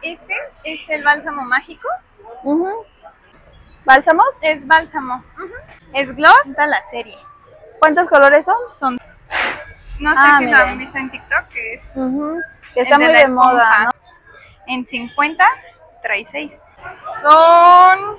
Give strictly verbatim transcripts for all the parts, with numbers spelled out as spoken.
Este es el bálsamo mágico. Uh-huh. ¿Bálsamos? Es bálsamo. Uh-huh. Es gloss de la serie. ¿Cuántos colores son? Son. No sé ah, si miren. lo han visto en TikTok, que es. Uh-huh. Que está de muy de moda, ¿no? En cincuenta trae seis. Son.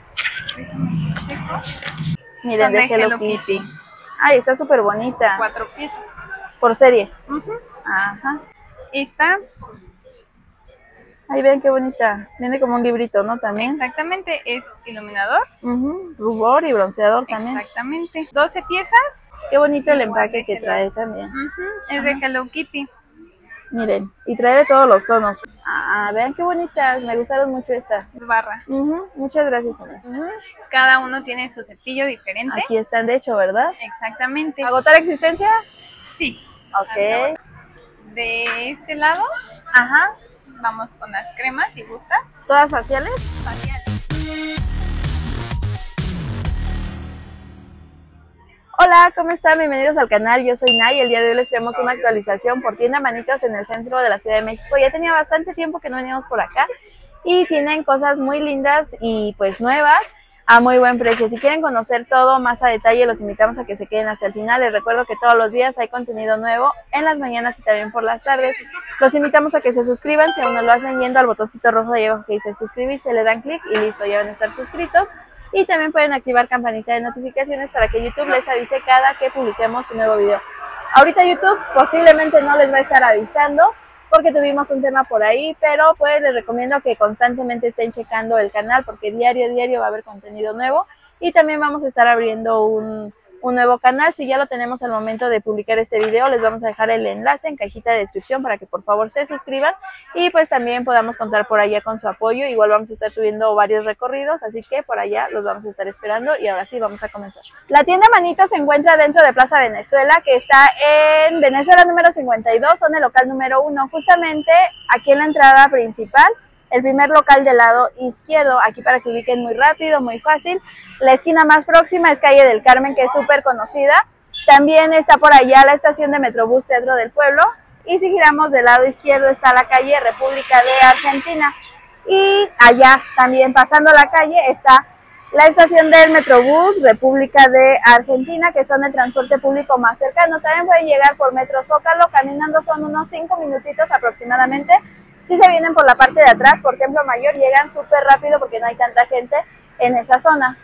Miren, Son de, de Hello, Hello Kitty. Kitty. Ay, está súper bonita. Cuatro piezas. Por serie. Uh-huh. Ajá. Esta. Ay, vean qué bonita. Viene como un librito, ¿no? También. Exactamente, es iluminador. Uh-huh. Rubor y bronceador también. Exactamente. doce piezas. Qué bonito el empaque que trae también. Uh-huh. Es Ajá. de Hello Kitty. Miren, y trae de todos los tonos. Ah, vean qué bonitas. Me gustaron mucho estas. Barra. Uh-huh. Muchas gracias, Ana. Uh-huh. Cada uno tiene su cepillo diferente. Aquí están, de hecho, ¿verdad? Exactamente. ¿Agotar existencia? Sí. Ok. De este lado, Ajá. vamos con las cremas, si gustas. ¿Todas faciales? Faciales. Hola, ¿cómo están? Bienvenidos al canal, yo soy Nay y el día de hoy les traemos una actualización por Tienda Manitos en el centro de la Ciudad de México. Ya tenía bastante tiempo que no veníamos por acá y tienen cosas muy lindas y pues nuevas a muy buen precio. Si quieren conocer todo más a detalle, los invitamos a que se queden hasta el final. Les recuerdo que todos los días hay contenido nuevo en las mañanas y también por las tardes. Los invitamos a que se suscriban, si aún no lo hacen, yendo al botoncito rojo de ahí abajo que dice suscribirse, le dan clic y listo, ya van a estar suscritos. Y también pueden activar campanita de notificaciones para que YouTube les avise cada que publiquemos un nuevo video. Ahorita YouTube posiblemente no les va a estar avisando porque tuvimos un tema por ahí, pero pues les recomiendo que constantemente estén checando el canal porque diario, diario va a haber contenido nuevo. Y también vamos a estar abriendo un, un nuevo canal. Si ya lo tenemos al momento de publicar este video, les vamos a dejar el enlace en cajita de descripción para que por favor se suscriban y pues también podamos contar por allá con su apoyo. Igual vamos a estar subiendo varios recorridos, así que por allá los vamos a estar esperando y ahora sí vamos a comenzar. La tienda Manitos se encuentra dentro de Plaza Venezuela, que está en Venezuela número cincuenta y dos, son el local número uno, justamente aquí en la entrada principal. El primer local del lado izquierdo, aquí para que ubiquen muy rápido, muy fácil. La esquina más próxima es Calle del Carmen, que es súper conocida. También está por allá la estación de Metrobús Teatro del Pueblo. Y si giramos del lado izquierdo está la calle República de Argentina. Y allá también pasando la calle está la estación del Metrobús República de Argentina, que son el transporte público más cercano. También pueden llegar por Metro Zócalo, caminando son unos cinco minutitos aproximadamente. Si se vienen por la parte de atrás, por Templo Mayor, llegan súper rápido porque no hay tanta gente en esa zona.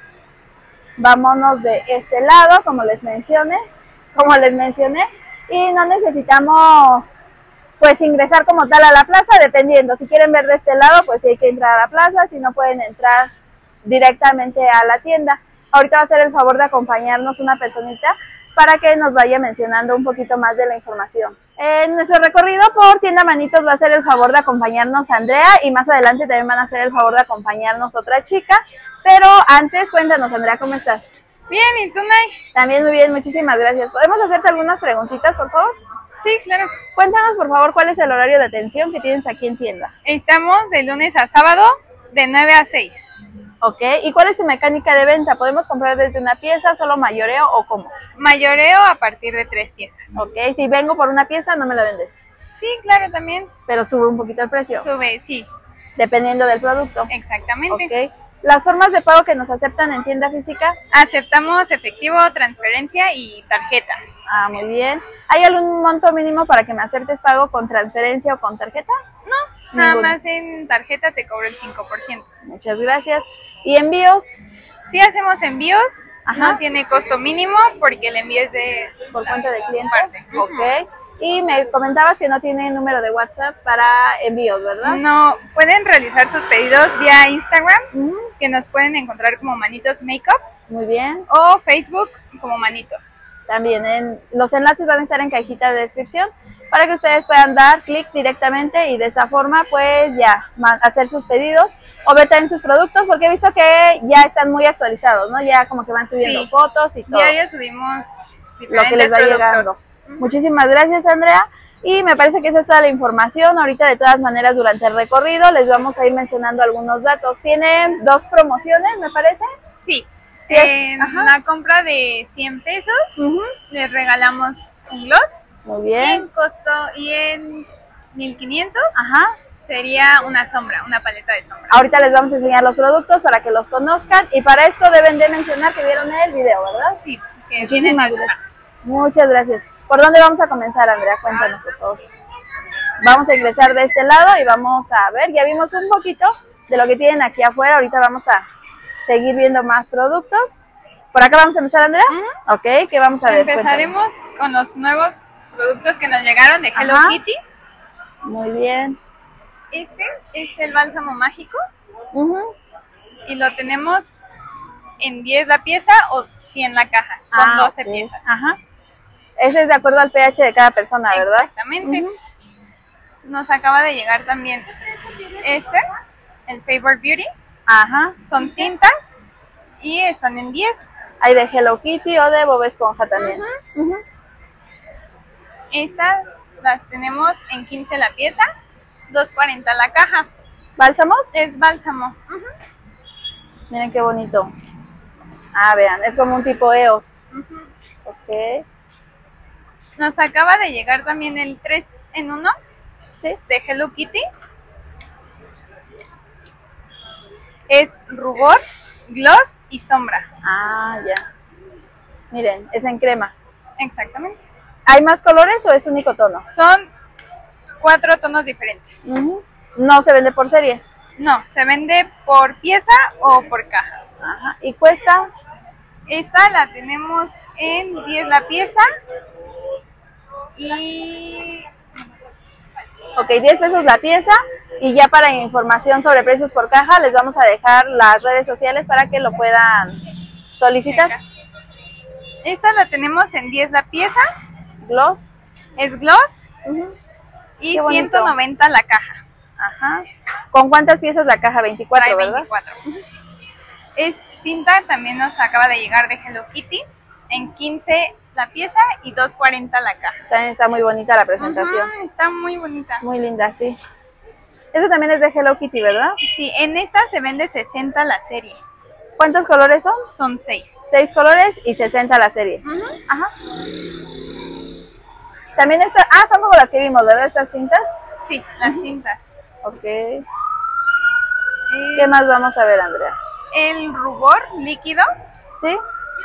Vámonos de este lado, como les mencioné, como les mencioné, y no necesitamos pues ingresar como tal a la plaza, dependiendo. Si quieren ver de este lado, pues sí hay que entrar a la plaza, si no pueden entrar directamente a la tienda. Ahorita va a hacer el favor de acompañarnos una personita para que nos vaya mencionando un poquito más de la información. En nuestro recorrido por Tienda Manitos va a hacer el favor de acompañarnos Andrea y más adelante también van a hacer el favor de acompañarnos otra chica. Pero antes, cuéntanos, Andrea, ¿cómo estás? Bien, ¿y tú, Nay? También muy bien, muchísimas gracias. ¿Podemos hacerte algunas preguntitas, por favor? Sí, claro. Cuéntanos, por favor, ¿cuál es el horario de atención que tienes aquí en tienda? Estamos de lunes a sábado, de nueve a seis. Ok, ¿y cuál es tu mecánica de venta? ¿Podemos comprar desde una pieza, solo mayoreo o cómo? Mayoreo a partir de tres piezas. Ok, si vengo por una pieza, no me la vendes. Sí, claro, también. Pero sube un poquito el precio. Sube, sí. Dependiendo del producto. Exactamente. Ok. ¿Las formas de pago que nos aceptan en tienda física? Aceptamos efectivo, transferencia y tarjeta. Ah, muy bien. ¿Hay algún monto mínimo para que me aceptes pago con transferencia o con tarjeta? No, nada Ninguno. más en tarjeta te cobro el cinco por ciento. Muchas gracias. ¿Y envíos? Sí hacemos envíos, Ajá. no tiene costo mínimo porque el envío es de... ¿Por cuenta de cliente? Parte. Ok. Y me comentabas que no tiene número de WhatsApp para envíos, ¿verdad? No, pueden realizar sus pedidos vía Instagram, Uh-huh. que nos pueden encontrar como Manitos Makeup, Muy bien. o Facebook como Manitos. También en, los enlaces van a estar en cajita de descripción para que ustedes puedan dar clic directamente y de esa forma pues ya hacer sus pedidos o ver también sus productos, porque he visto que ya están muy actualizados, ¿no? Ya como que van subiendo Sí. fotos y todo. Diario subimos diferentes Lo que les va productos. llegando. Uh-huh. Muchísimas gracias, Andrea. Y me parece que esa es toda la información. Ahorita, de todas maneras, durante el recorrido les vamos a ir mencionando algunos datos. Tienen dos promociones, me parece. Sí. Sí es. En Ajá. la compra de cien pesos Uh-huh. les regalamos un gloss. Muy Y en bien. costo y en mil quinientos Ajá. sería una sombra, una paleta de sombra. Ahorita les vamos a enseñar los productos para que los conozcan y para esto deben de mencionar que vieron el video, ¿verdad? Sí, que Muchísimas tienen gracias. Muchas gracias. ¿Por dónde vamos a comenzar, Andrea? Cuéntanos, por favor. Vamos a ingresar de este lado y vamos a ver, ya vimos un poquito de lo que tienen aquí afuera. Ahorita vamos a seguir viendo más productos. ¿Por acá vamos a empezar, Andrea? Uh-huh. Ok, ¿qué vamos a ver? Empezaremos Cuéntanos. con los nuevos productos que nos llegaron de Hello Ajá. Kitty. Muy bien. Este es el bálsamo mágico. Uh-huh. Y lo tenemos en diez la pieza o cien la caja, con ah, doce okay. piezas. Ajá. Ese es de acuerdo al pH de cada persona, ¿verdad? Exactamente. Uh-huh. Nos acaba de llegar también este, el Favorite Beauty. Ajá. Son tintas y están en diez. Hay de Hello Kitty o de Bob Esponja también. Uh-huh. Uh-huh. Estas las tenemos en quince la pieza, dos cuarenta la caja. ¿Bálsamos? Es bálsamo. Uh-huh. Miren qué bonito. Ah, vean, es como un tipo E O S. Uh-huh. Ok. Nos acaba de llegar también el tres en uno. ¿Sí? De Hello Kitty. Es rubor, gloss y sombra. Ah, ya. Miren, es en crema. Exactamente. ¿Hay más colores o es único tono? Son cuatro tonos diferentes. Uh-huh. ¿No se vende por serie? No, se vende por pieza o por caja. Ajá. ¿Y cuesta? Esta la tenemos en diez la pieza. Y... Ok, diez pesos la pieza. Y ya para información sobre precios por caja, les vamos a dejar las redes sociales para que lo puedan solicitar. Venga. Esta la tenemos en diez la pieza. Gloss. Es gloss. Uh-huh. Y ciento noventa la caja. Ajá. ¿Con cuántas piezas la caja? veinticuatro, ¿verdad? veinticuatro. Uh-huh. Es tinta, también nos acaba de llegar de Hello Kitty. En quince la pieza y dos cuarenta la caja. También está muy bonita la presentación. Uh-huh, está muy bonita. Muy linda, sí. Eso también es de Hello Kitty, ¿verdad? Sí, en esta se vende sesenta la serie. ¿Cuántos colores son? Son seis. seis colores y sesenta la serie. Uh-huh. Ajá. También está, ah, son como las que vimos, ¿verdad? Estas tintas. Sí, las uh-huh. tintas. Ok. Eh, ¿Qué más vamos a ver, Andrea? El rubor líquido. Sí.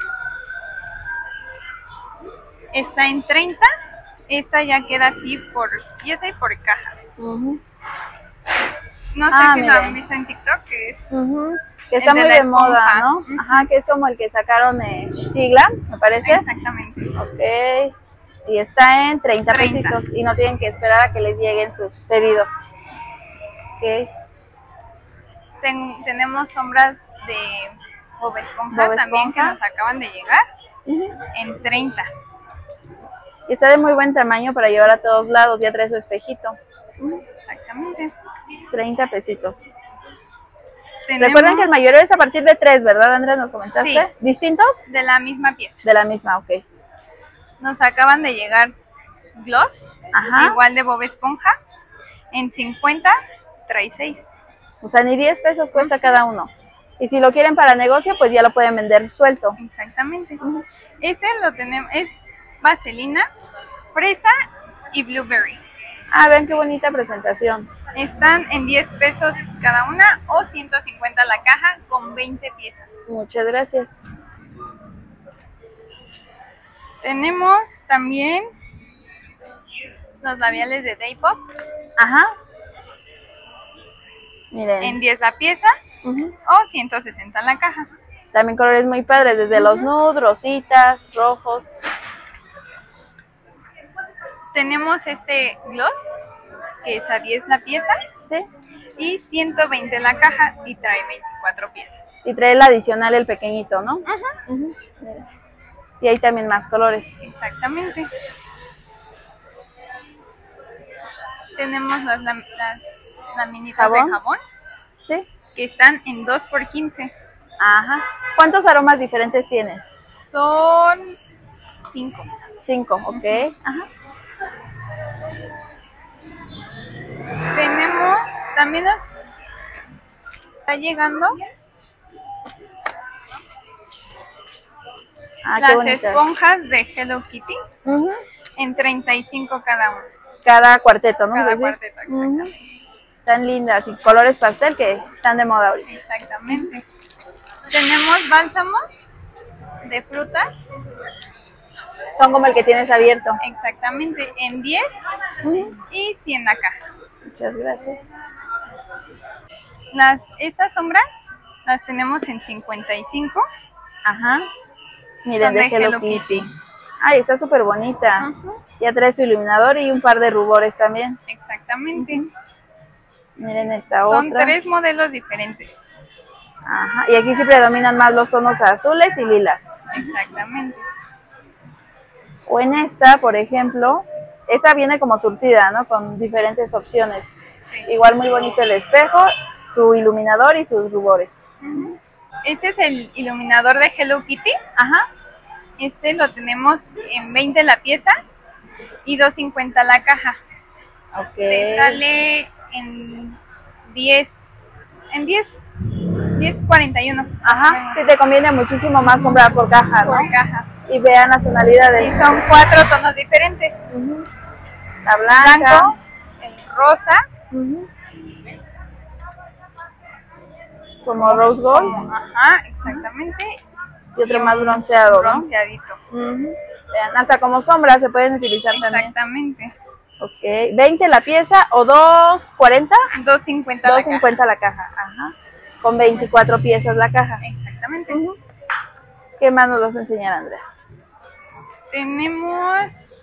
Está en treinta. Esta ya queda así por pieza y por caja. Uh-huh. No sé ah, si mira. lo han visto en TikTok, que es... Uh-huh. Que está de muy de moda, ¿no? Uh-huh. Ajá, que es como el que sacaron en Sigla, me parece. Exactamente. Ok. Y está en treinta, treinta pesitos y no tienen que esperar a que les lleguen sus pedidos. Ok. Ten, tenemos sombras de Bob Esponja, Bob también Esponja. que nos acaban de llegar. Uh-huh. En treinta. Y está de muy buen tamaño para llevar a todos lados, ya trae su espejito. Uh-huh. Exactamente. treinta pesitos. Tenemos... Recuerden que el mayoreo es a partir de tres, ¿verdad, Andrea? ¿Nos comentaste? Sí. ¿Distintos? De la misma pieza. De la misma, ok. Nos acaban de llegar gloss, Ajá. igual de Bob Esponja. En cincuenta trae seis. O sea, ni diez pesos cuesta cada uno. Y si lo quieren para negocio, pues ya lo pueden vender suelto. Exactamente. Uh-huh. Este lo tenemos, es vaselina, fresa y blueberry. Ah, vean qué bonita presentación. Están en diez pesos cada una o ciento cincuenta la caja con veinte piezas. Muchas gracias. Tenemos también los labiales de Daypop. Ajá. Miren. En diez la pieza uh-huh. o ciento sesenta la caja. También colores muy padres, desde uh-huh. los nude, rositas, rojos. Tenemos este gloss, que es a diez la pieza. Sí. Y ciento veinte la caja y trae veinticuatro piezas. Y trae el adicional, el pequeñito, ¿no? Uh-huh. Uh-huh. Y hay también más colores. Exactamente. Tenemos las, las laminitas ¿Jabón? de jabón. Sí. Que están en dos por quince. Ajá. ¿Cuántos aromas diferentes tienes? Son cinco. Cinco, ok. Uh-huh. Ajá. Tenemos, también nos está llegando ah, las esponjas de Hello Kitty uh-huh. en treinta y cinco cada uno. Cada cuarteto, ¿no? Cada ¿Sí? cuarteto, exactamente. Uh-huh. Tan lindas y colores pastel que están de moda ahorita. Exactamente. Tenemos bálsamos de frutas. Son como el que tienes abierto. Exactamente, en diez Uh-huh. y cien la caja. Muchas gracias. Las, estas sombras las tenemos en cincuenta y cinco. Ajá. Miren, Son de, de Hello, Hello Kitty. Kitty. Ay, está súper bonita. Uh-huh. Ya trae su iluminador y un par de rubores también. Exactamente. Miren esta Son otra. tres modelos diferentes. Ajá. Y aquí sí predominan más los tonos azules y lilas. Exactamente. O en esta, por ejemplo, esta viene como surtida, ¿no? Con diferentes opciones. Sí. Igual muy bonito el espejo, su iluminador y sus rubores. Uh-huh. Este es el iluminador de Hello Kitty. Ajá. Este lo tenemos en veinte la pieza y dos cincuenta la caja. Ok. Te sale en diez, en diez, diez cuarenta y uno. Ajá, sí te conviene muchísimo más comprar por caja, ¿no? Por caja. Y vean las Y tonalidades. son cuatro tonos diferentes. Uh-huh. La blanca. Blanco, el rosa, Uh-huh. Como rose gold. como, ajá, exactamente. Y otro y más un bronceado, ¿no? Bronceadito. Uh-huh. Vean, hasta como sombras se pueden utilizar también. Exactamente. Ok, veinte la pieza o dos cuarenta. dos cincuenta dos la caja. cincuenta la caja. Ajá. Con veinticuatro piezas la caja. Exactamente. Uh-huh. ¿Qué más nos vas a enseñar, Andrea? Tenemos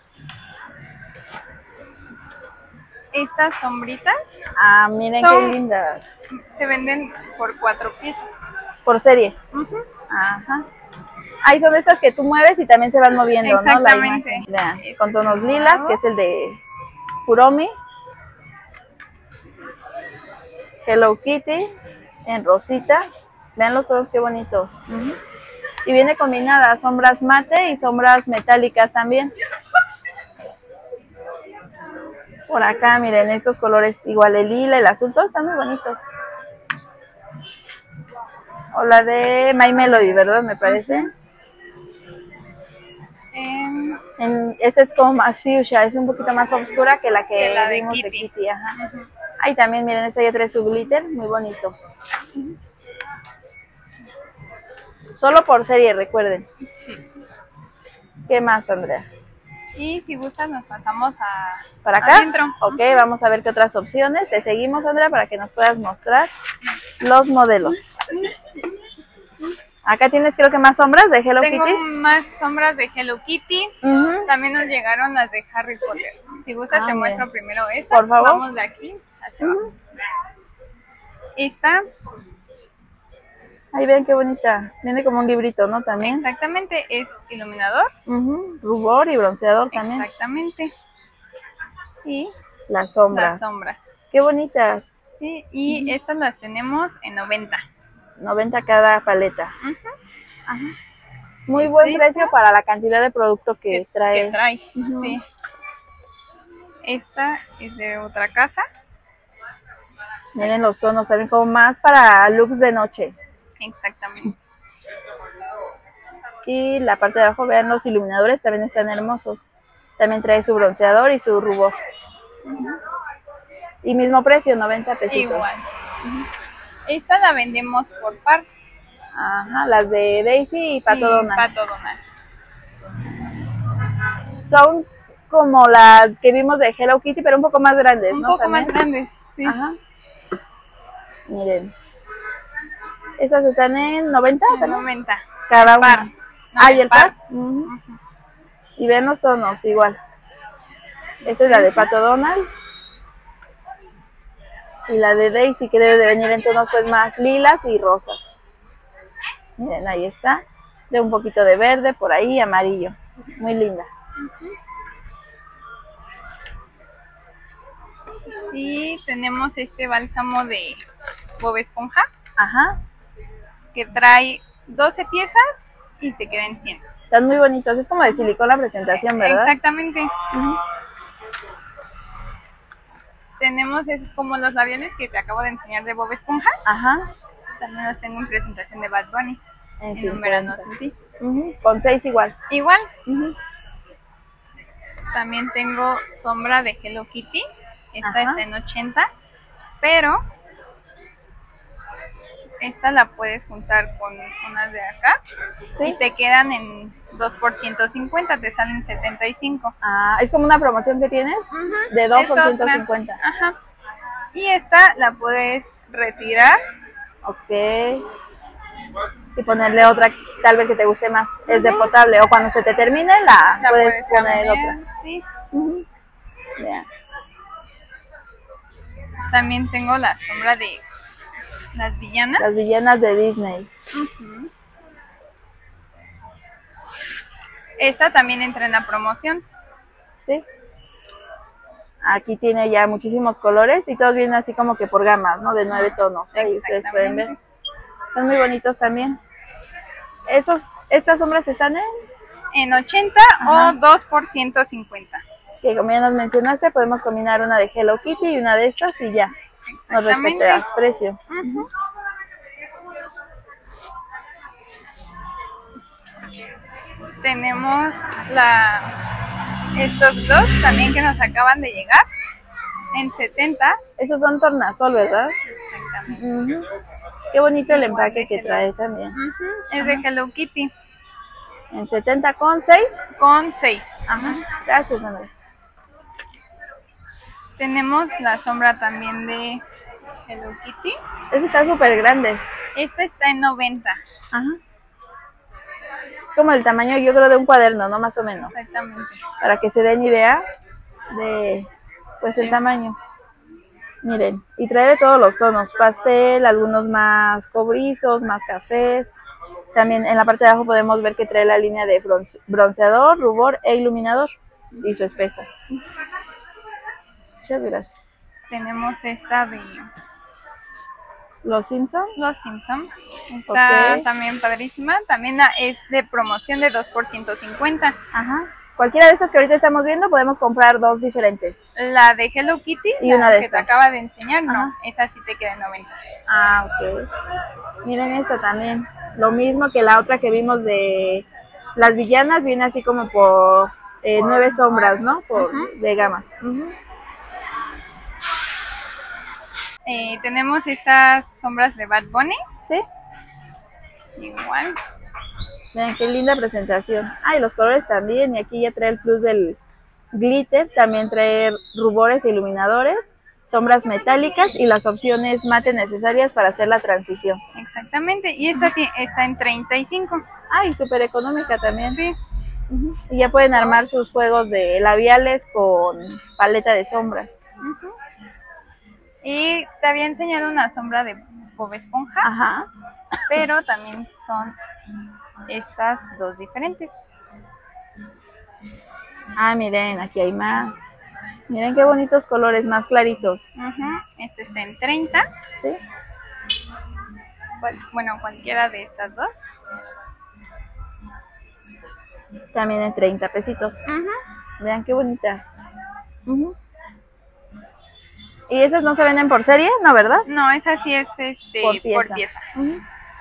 estas sombritas. Ah, miren Son- qué lindas. Se venden por cuatro piezas. Por serie. Ujú. Ajá. Ahí son estas que tú mueves y también se van moviendo, ¿no? La Exactamente. imagen. Vean, Este con es tonos el lilas, nuevo. que es el de Kuromi. Hello Kitty, en rosita. Vean los tonos qué bonitos. Ujú. Y viene combinada sombras mate y sombras metálicas también. Por acá, miren, estos colores igual el lila, el azul, todos están muy bonitos. O la de My Melody, ¿verdad? Me parece. Em, En, esta es como más fuchsia, es un poquito más oscura que la que, Que la de vimos de Kitty. Kitty. Ajá. Ujú. Ahí también, miren, esta ya trae su glitter, muy bonito. Solo por serie, recuerden. Sí. ¿Qué más, Andrea? Y si gustas nos pasamos a ¿Para acá? adentro. Ok, vamos a ver qué otras opciones. Te seguimos, Andrea, para que nos puedas mostrar los modelos. Acá tienes creo que más sombras de Hello Tengo Kitty. más sombras de Hello Kitty. Ujú. También nos llegaron las de Harry Potter. Si gustas Ah, te bien. muestro primero esta. Por favor. Vamos de aquí hacia abajo. Esta, Ahí ven qué bonita. Viene como un librito, ¿no? También. exactamente, es iluminador. Ujú. Rubor y bronceador también. Exactamente. Y Las sombras. las sombras. Qué bonitas. Sí, y estas las tenemos en noventa. noventa cada paleta. Ujú. Ajá. Muy buen ¿Sí? precio para la cantidad de producto que, que trae. que trae, Ujú. sí. Esta es de otra casa. Miren los tonos también como más para looks de noche. Exactamente. Y la parte de abajo, vean los iluminadores, también están hermosos. También trae su bronceador y su rubor. Y mismo precio, noventa pesitos. Igual. Esta la vendemos por par. Ajá, las de Daisy y Pato y Donald. Pato Donald. Son como las que vimos de Hello Kitty, pero un poco más grandes, Un ¿no? poco También. más grandes, sí. Ajá. Miren. Estas están en noventa, En ¿verdad? noventa. Cada Par. una. No, Ah, y el el par. par. Ujú. Ujú. Y ven los tonos igual. Esta es la de Pato Donald. Y la de Daisy, que debe de venir en tonos pues más lilas y rosas. Miren, ahí está. De un poquito de verde por ahí y amarillo. Muy linda. Y tenemos este bálsamo de Bob Esponja Ajá. que trae doce piezas y te quedan cien. Están muy bonitos. Es como de silicón la presentación, ¿verdad? Exactamente. Ujú. Tenemos es como los labiales que te acabo de enseñar de Bob Esponja. Ajá. También los tengo en presentación de Bad Bunny. En En un verano cincuenta. sin ti. Ujú. Con seis igual. Igual, Ujú. también tengo sombra de Hello Kitty. Esta Ajá. está en ochenta, pero esta la puedes juntar con unas de acá, ¿sí? Y te quedan en dos por ciento cincuenta, te salen setenta y cinco. Ah, es como una promoción que tienes, uh-huh. De dos es por ciento cincuenta. Otra. Ajá. Y esta la puedes retirar. Ok. Y ponerle otra, tal vez que te guste más. Uh-huh. Es de potable. O cuando se te termine, la, la puedes, puedes poner cambiar, otra. Sí. Uh-huh. Yeah. También tengo la sombra de las villanas. Las villanas de Disney. Uh-huh. Esta también entra en la promoción. Sí. Aquí tiene ya muchísimos colores y todos vienen así como que por gamas, ¿no? De nueve tonos. Ahí ustedes pueden ver. Son muy bonitos también. Estos, ¿Estas sombras están en? En ochenta. Ajá. O dos por ciento cincuenta. Que como ya nos mencionaste, podemos combinar una de Hello Kitty y una de estas y ya. Nos respetarás precio. Uh-huh. Tenemos la estos gloss también que nos acaban de llegar en setenta. Esos son tornasol, ¿verdad? Exactamente. Uh-huh. Qué bonito el empaque que trae también. Uh-huh. Es de Hello Kitty. En setenta con seis. Con seis. Ajá. Gracias, Andrea. Tenemos la sombra también de Hello Kitty. Esta está súper grande. Esta está en noventa. Ajá. Es como el tamaño, yo creo, de un cuaderno, ¿no? Más o menos. Exactamente. Para que se den idea de, pues, el sí. tamaño. Miren, y trae de todos los tonos. Pastel, algunos más cobrizos, más cafés. También en la parte de abajo podemos ver que trae la línea de bronce, bronceador, rubor e iluminador. Y su espejo. Muchas gracias. Tenemos esta de Los Simpson. Los Simpson. Está okay. También padrísima. También es de promoción de dos por ciento cincuenta. Ajá. Cualquiera de estas que ahorita estamos viendo podemos comprar dos diferentes. La de Hello Kitty y una de que estas. te acaba de enseñar, no. Ajá. Esa sí te queda en noventa. Ah, ok. Miren esta también. Lo mismo que la otra que vimos de las villanas. Viene así como por eh, nueve sombras, ¿no? Por, uh-huh. De gamas. Uh-huh. Eh, tenemos estas sombras de Bad Bunny. Sí. Igual. Vean qué linda presentación. Ah, y los colores también. Y aquí ya trae el plus del glitter. También trae rubores e iluminadores, sombras metálicas y las opciones mate necesarias para hacer la transición. Exactamente. Y esta está en treinta y cinco. Ah, y súper económica también. Sí. Uh-huh. Y ya pueden armar sus juegos de labiales con paleta de sombras. Uh-huh. Y te había enseñado una sombra de Bob Esponja. Ajá. Pero también son estas dos diferentes. Ah, miren, aquí hay más. Miren qué bonitos colores, más claritos. Uh-huh. Este está en treinta. Sí. Bueno, cualquiera de estas dos. También en treinta pesitos. Uh-huh. Vean qué bonitas. Uh-huh. ¿Y esas no se venden por serie? No, ¿verdad? No, esa sí es este, por pieza. Por pieza. Uh-huh.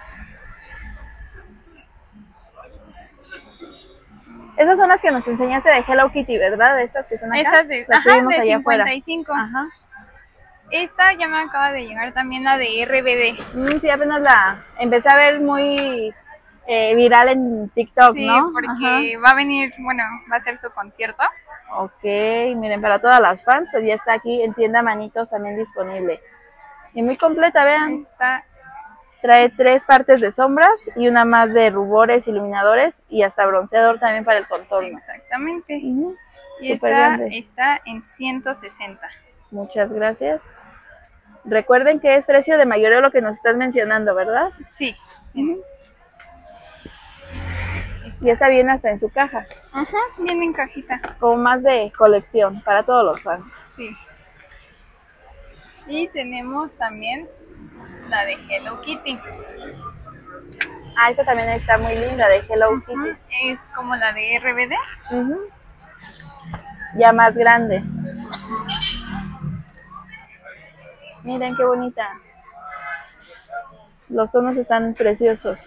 Esas son las que nos enseñaste de Hello Kitty, ¿verdad? Estas que son acá. Esas de, las ajá, de allá cincuenta y cinco. Ajá. Esta ya me acaba de llegar también, la de R B D. Mm, sí, apenas la empecé a ver muy eh, viral en TikTok, sí, ¿no? Sí, porque ajá. Va a venir, bueno, va a ser su concierto. Ok, miren, para todas las fans, pues ya está aquí en tienda Manitos también disponible. Y muy completa, vean. Esta trae tres partes de sombras y una más de rubores, iluminadores y hasta bronceador también para el contorno. Exactamente. Uh-huh. Y esta grande. Está en ciento sesenta. Muchas gracias. Recuerden que es precio de mayoreo lo que nos estás mencionando, ¿verdad? Sí. sí. Uh-huh. Y está bien hasta en su caja. Ajá, uh-huh, bien en cajita. Como más de colección para todos los fans. Sí. Y tenemos también la de Hello Kitty. Ah, esta también está muy linda, de Hello uh-huh. Kitty. Es como la de R B D. Uh-huh. Ya más grande. Miren qué bonita. Los tonos están preciosos.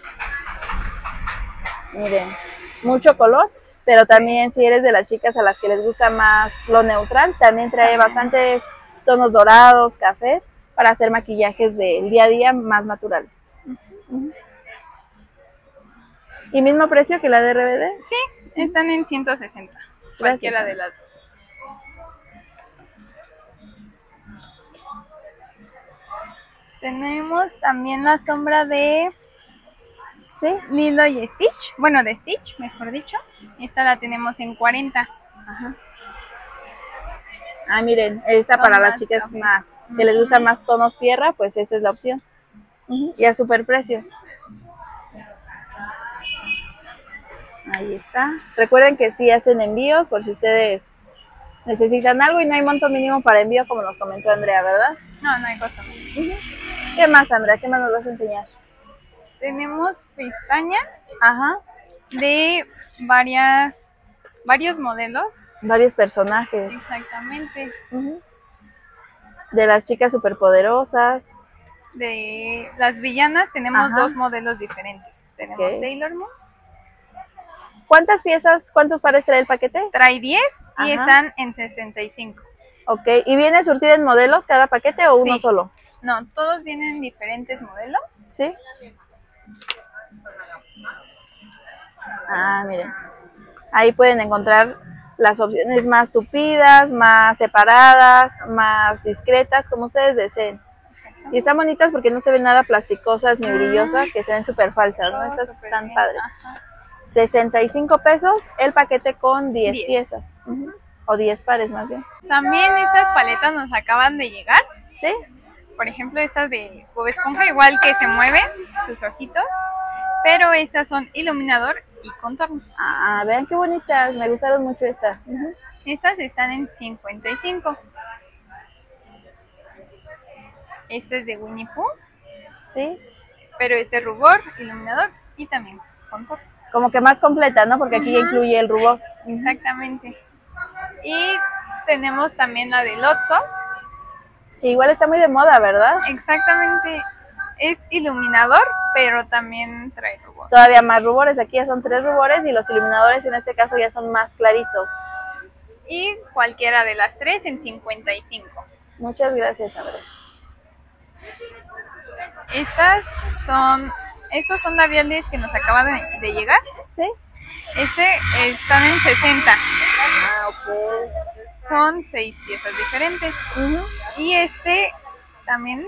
Miren, mucho color, pero también si eres de las chicas a las que les gusta más lo neutral, también trae bastantes tonos dorados, cafés, para hacer maquillajes del día a día más naturales. Uh-huh. ¿Y mismo precio que la de R B D? Sí, están en ciento sesenta, gracias, cualquiera de las dos. Tenemos también la sombra de ¿sí? Lilo y Stitch, bueno, de Stitch, mejor dicho. Esta la tenemos en cuarenta. Ajá. Ah, miren, esta son para las chicas cafés. Más, que uh-huh. les gusta más tonos tierra, pues esa es la opción. Uh-huh. Y a super precio. Ahí está. Recuerden que sí hacen envíos por si ustedes necesitan algo y no hay monto mínimo para envío como nos comentó Andrea, ¿verdad? No, no hay costo mínimo. Uh-huh. ¿Qué más, Andrea? ¿Qué más nos vas a enseñar? Tenemos pestañas. Ajá. De varias, varios modelos. Varios personajes. Exactamente. Uh-huh. De las chicas superpoderosas. De las villanas tenemos Ajá. dos modelos diferentes. Tenemos okay. Sailor Moon. ¿Cuántas piezas, cuántos pares trae el paquete? Trae diez y Ajá. están en sesenta y cinco. Ok, ¿y viene surtido en modelos cada paquete o uno sí. solo? No, todos vienen en diferentes modelos. Sí. Ah, miren. Ahí pueden encontrar las opciones más tupidas, más separadas, más discretas, como ustedes deseen. Y están bonitas porque no se ven nada plasticosas ni brillosas, que se ven súper falsas, ¿no? Estas están padres. Ajá. sesenta y cinco pesos el paquete con diez, diez. piezas. Uh-huh. O diez pares más bien. También estas paletas nos acaban de llegar. ¿Sí? Por ejemplo, estas de Bob Esponja, igual que se mueven sus ojitos. Pero estas son iluminador y contorno. Ah, vean qué bonitas, me gustaron mucho estas. Uh-huh. Estas están en cincuenta y cinco. Este es de Winnie Pooh. Sí. Pero este es rubor, iluminador y también contorno. Como que más completa, ¿no? Porque aquí uh-huh. ya incluye el rubor. Exactamente. Y tenemos también la de Lotso. Que igual está muy de moda, ¿verdad? Exactamente. Es iluminador, pero también trae rubor. Todavía más rubores, aquí ya son tres rubores y los iluminadores en este caso ya son más claritos. Y cualquiera de las tres en cincuenta y cinco. Muchas gracias, Andrea. Estas son, estos son labiales que nos acaban de, de llegar. ¿Sí? Este están en sesenta. Ah, ok. Son seis piezas diferentes. Uh-huh. Y este también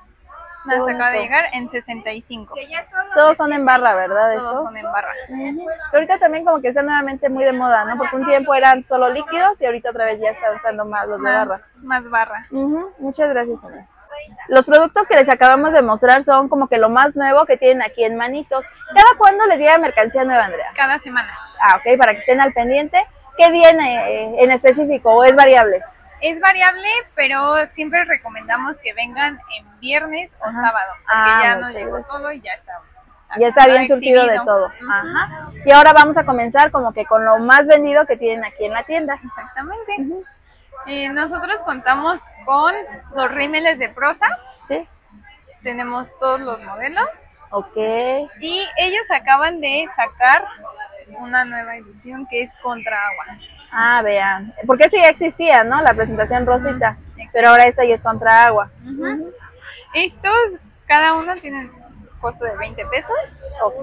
nos acaba de llegar en sesenta y cinco. Todos son en barra, ¿verdad? Todos ¿Eso? son en barra. Uh-huh. Ahorita también como que están nuevamente muy de moda, ¿no? Porque un tiempo eran solo líquidos y ahorita otra vez ya están usando más los más, de barra. Más barra. Uh-huh. Muchas gracias, Ana. Los productos que les acabamos de mostrar son como que lo más nuevo que tienen aquí en Manitos. ¿Cada cuándo les llega mercancía nueva, Andrea? Cada semana. Ah, ok, para que estén al pendiente. ¿Qué viene eh, en específico o es variable? Es variable, pero siempre recomendamos que vengan en viernes o Ajá. sábado, porque ah, ya nos llegó todo y ya está. Ya está bien surtido de todo. Uh-huh. Ajá. Y ahora vamos a comenzar como que con lo más vendido que tienen aquí en la tienda. Exactamente. Uh-huh. Eh, nosotros contamos con los rímeles de prosa. Sí. Tenemos todos los modelos. Ok. Y ellos acaban de sacar una nueva edición que es Contra Agua. Ah, vean. Porque esa ya existía, ¿no? La presentación rosita. Uh-huh. Pero ahora esta ya es Contra Agua. Uh-huh. Uh-huh. Estos, cada uno tiene costo de veinte pesos. Ok.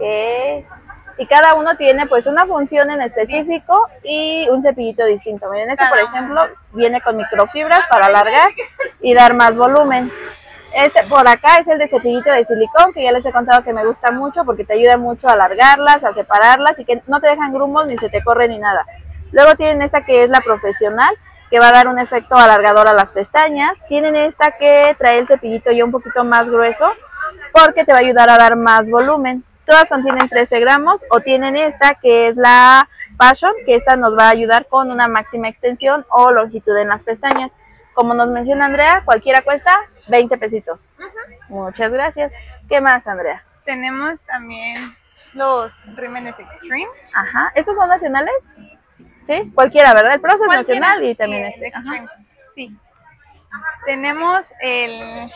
Y cada uno tiene pues una función en específico y un cepillito distinto. Miren, este por ejemplo viene con microfibras para alargar y dar más volumen. Este por acá es el de cepillito de silicón, que ya les he contado que me gusta mucho porque te ayuda mucho a alargarlas, a separarlas y que no te dejan grumos ni se te corre ni nada. Luego tienen esta que es la profesional, que va a dar un efecto alargador a las pestañas. Tienen esta que trae el cepillito ya un poquito más grueso porque te va a ayudar a dar más volumen. Todas contienen trece gramos, o tienen esta que es la Passion, que esta nos va a ayudar con una máxima extensión o longitud en las pestañas. Como nos menciona Andrea, cualquiera cuesta veinte pesitos. Uh-huh. Muchas gracias. ¿Qué más, Andrea? Tenemos también los rímeles Extreme. Ajá. ¿Estos son nacionales? Sí. ¿Sí? Cualquiera, ¿verdad? El Pro es nacional y también este. Extreme. Ajá. Sí. Tenemos el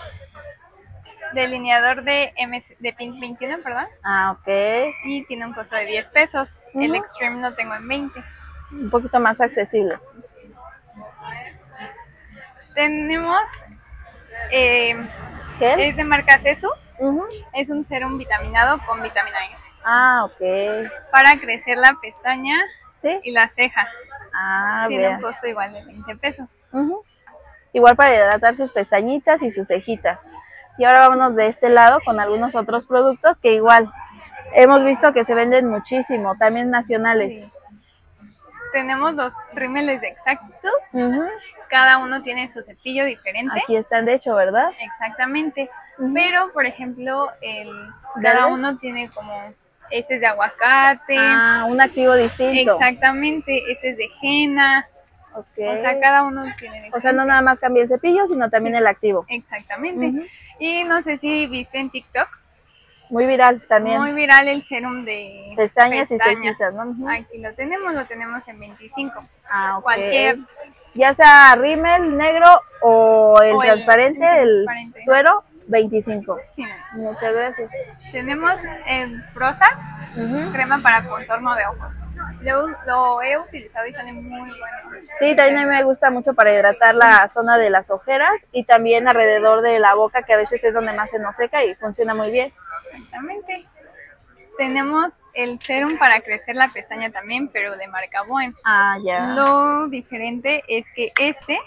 delineador de, M C, de Pink veintiuno, perdón. Ah, ok. Y tiene un costo de diez pesos. Uh-huh. El Extreme lo tengo en veinte. Un poquito más accesible. Tenemos eh, ¿Gel? es de marca Cesu. Uh-huh. Es un serum vitaminado con vitamina E. Ah, ok. Para crecer la pestaña ¿Sí? y la ceja. Ah, Tiene bien. un costo igual de veinte pesos. Uh-huh. Igual para hidratar sus pestañitas y sus cejitas. Y ahora vámonos de este lado con algunos otros productos que igual hemos visto que se venden muchísimo, también nacionales. Sí. Tenemos los rímeles de Exactus. Uh-huh. Cada uno tiene su cepillo diferente. Aquí están de hecho, ¿verdad? Exactamente. Uh-huh. Pero, por ejemplo, el, cada ¿Verde? uno tiene como, este es de aguacate. Ah, un activo distinto. Exactamente, este es de henna. Okay. O sea, cada uno tiene diferente. O sea, no nada más cambia el cepillo, sino también Sí, el activo. exactamente. Uh-huh. Y no sé si viste en TikTok. Muy viral también. Muy viral el serum de Pestañas pestaña. y cejitas, ¿no? Uh-huh. Aquí lo tenemos, lo tenemos en veinticinco. Ah, ok. Cualquier. Ya sea rímel negro o el O el- transparente, el, el transparente. suero, veinticinco. Sí. Muchas gracias. Tenemos el Prosa, Uh-huh. crema para contorno de ojos. Lo, lo he utilizado y sale muy bueno. Sí, también a mí me gusta mucho para hidratar la zona de las ojeras y también alrededor de la boca, que a veces es donde más se nos seca y funciona muy bien. Exactamente. Tenemos el serum para crecer la pestaña también, pero de marca Boen. Ah, ya. Lo diferente es que este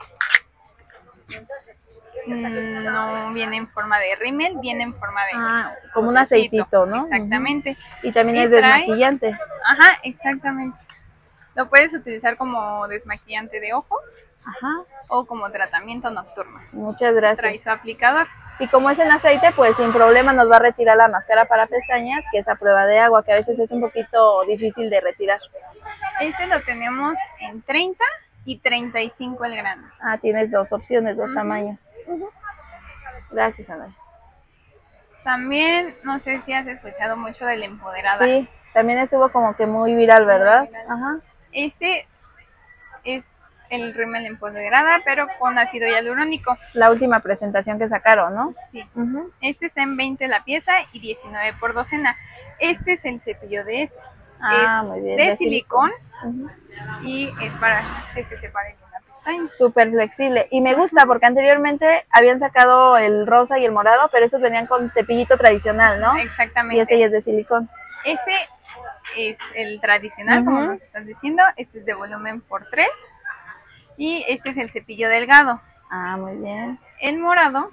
mm, no viene en forma de rímel, viene en forma de Ah, como un potecito. aceitito, ¿no? Exactamente. Uh-huh. Y también Y es trae- desmaquillante. Ajá, exactamente. Lo puedes utilizar como desmaquillante de ojos Ajá. o como tratamiento nocturno. Muchas Trae gracias. su aplicador. Y como es en aceite, pues sin problema nos va a retirar la máscara para pestañas, que es a prueba de agua, que a veces es un poquito difícil de retirar. Este lo tenemos en treinta y treinta y cinco el grano. Ah, tienes dos opciones, dos Ujú. tamaños. Uh-huh. Gracias, Ana. También, no sé si has escuchado mucho de la empoderada. Sí, también estuvo como que muy viral, ¿verdad? Muy viral. Ajá. Este es el rímel empoderada, pero con ácido hialurónico. La última presentación que sacaron, ¿no? Sí. Uh-huh. Este está en veinte la pieza y diecinueve por docena. Este es el cepillo de este. Ah, es muy bien. de silicón Uh-huh. y es para que se separe con la pestaña. Súper flexible. Y me gusta porque anteriormente habían sacado el rosa y el morado, pero esos venían con cepillito tradicional, ¿no? Exactamente. Y este ya es de silicón. Este es el tradicional, como Ujú. nos estás diciendo. Este es de volumen por tres. Y este es el cepillo delgado. Ah, muy bien. El morado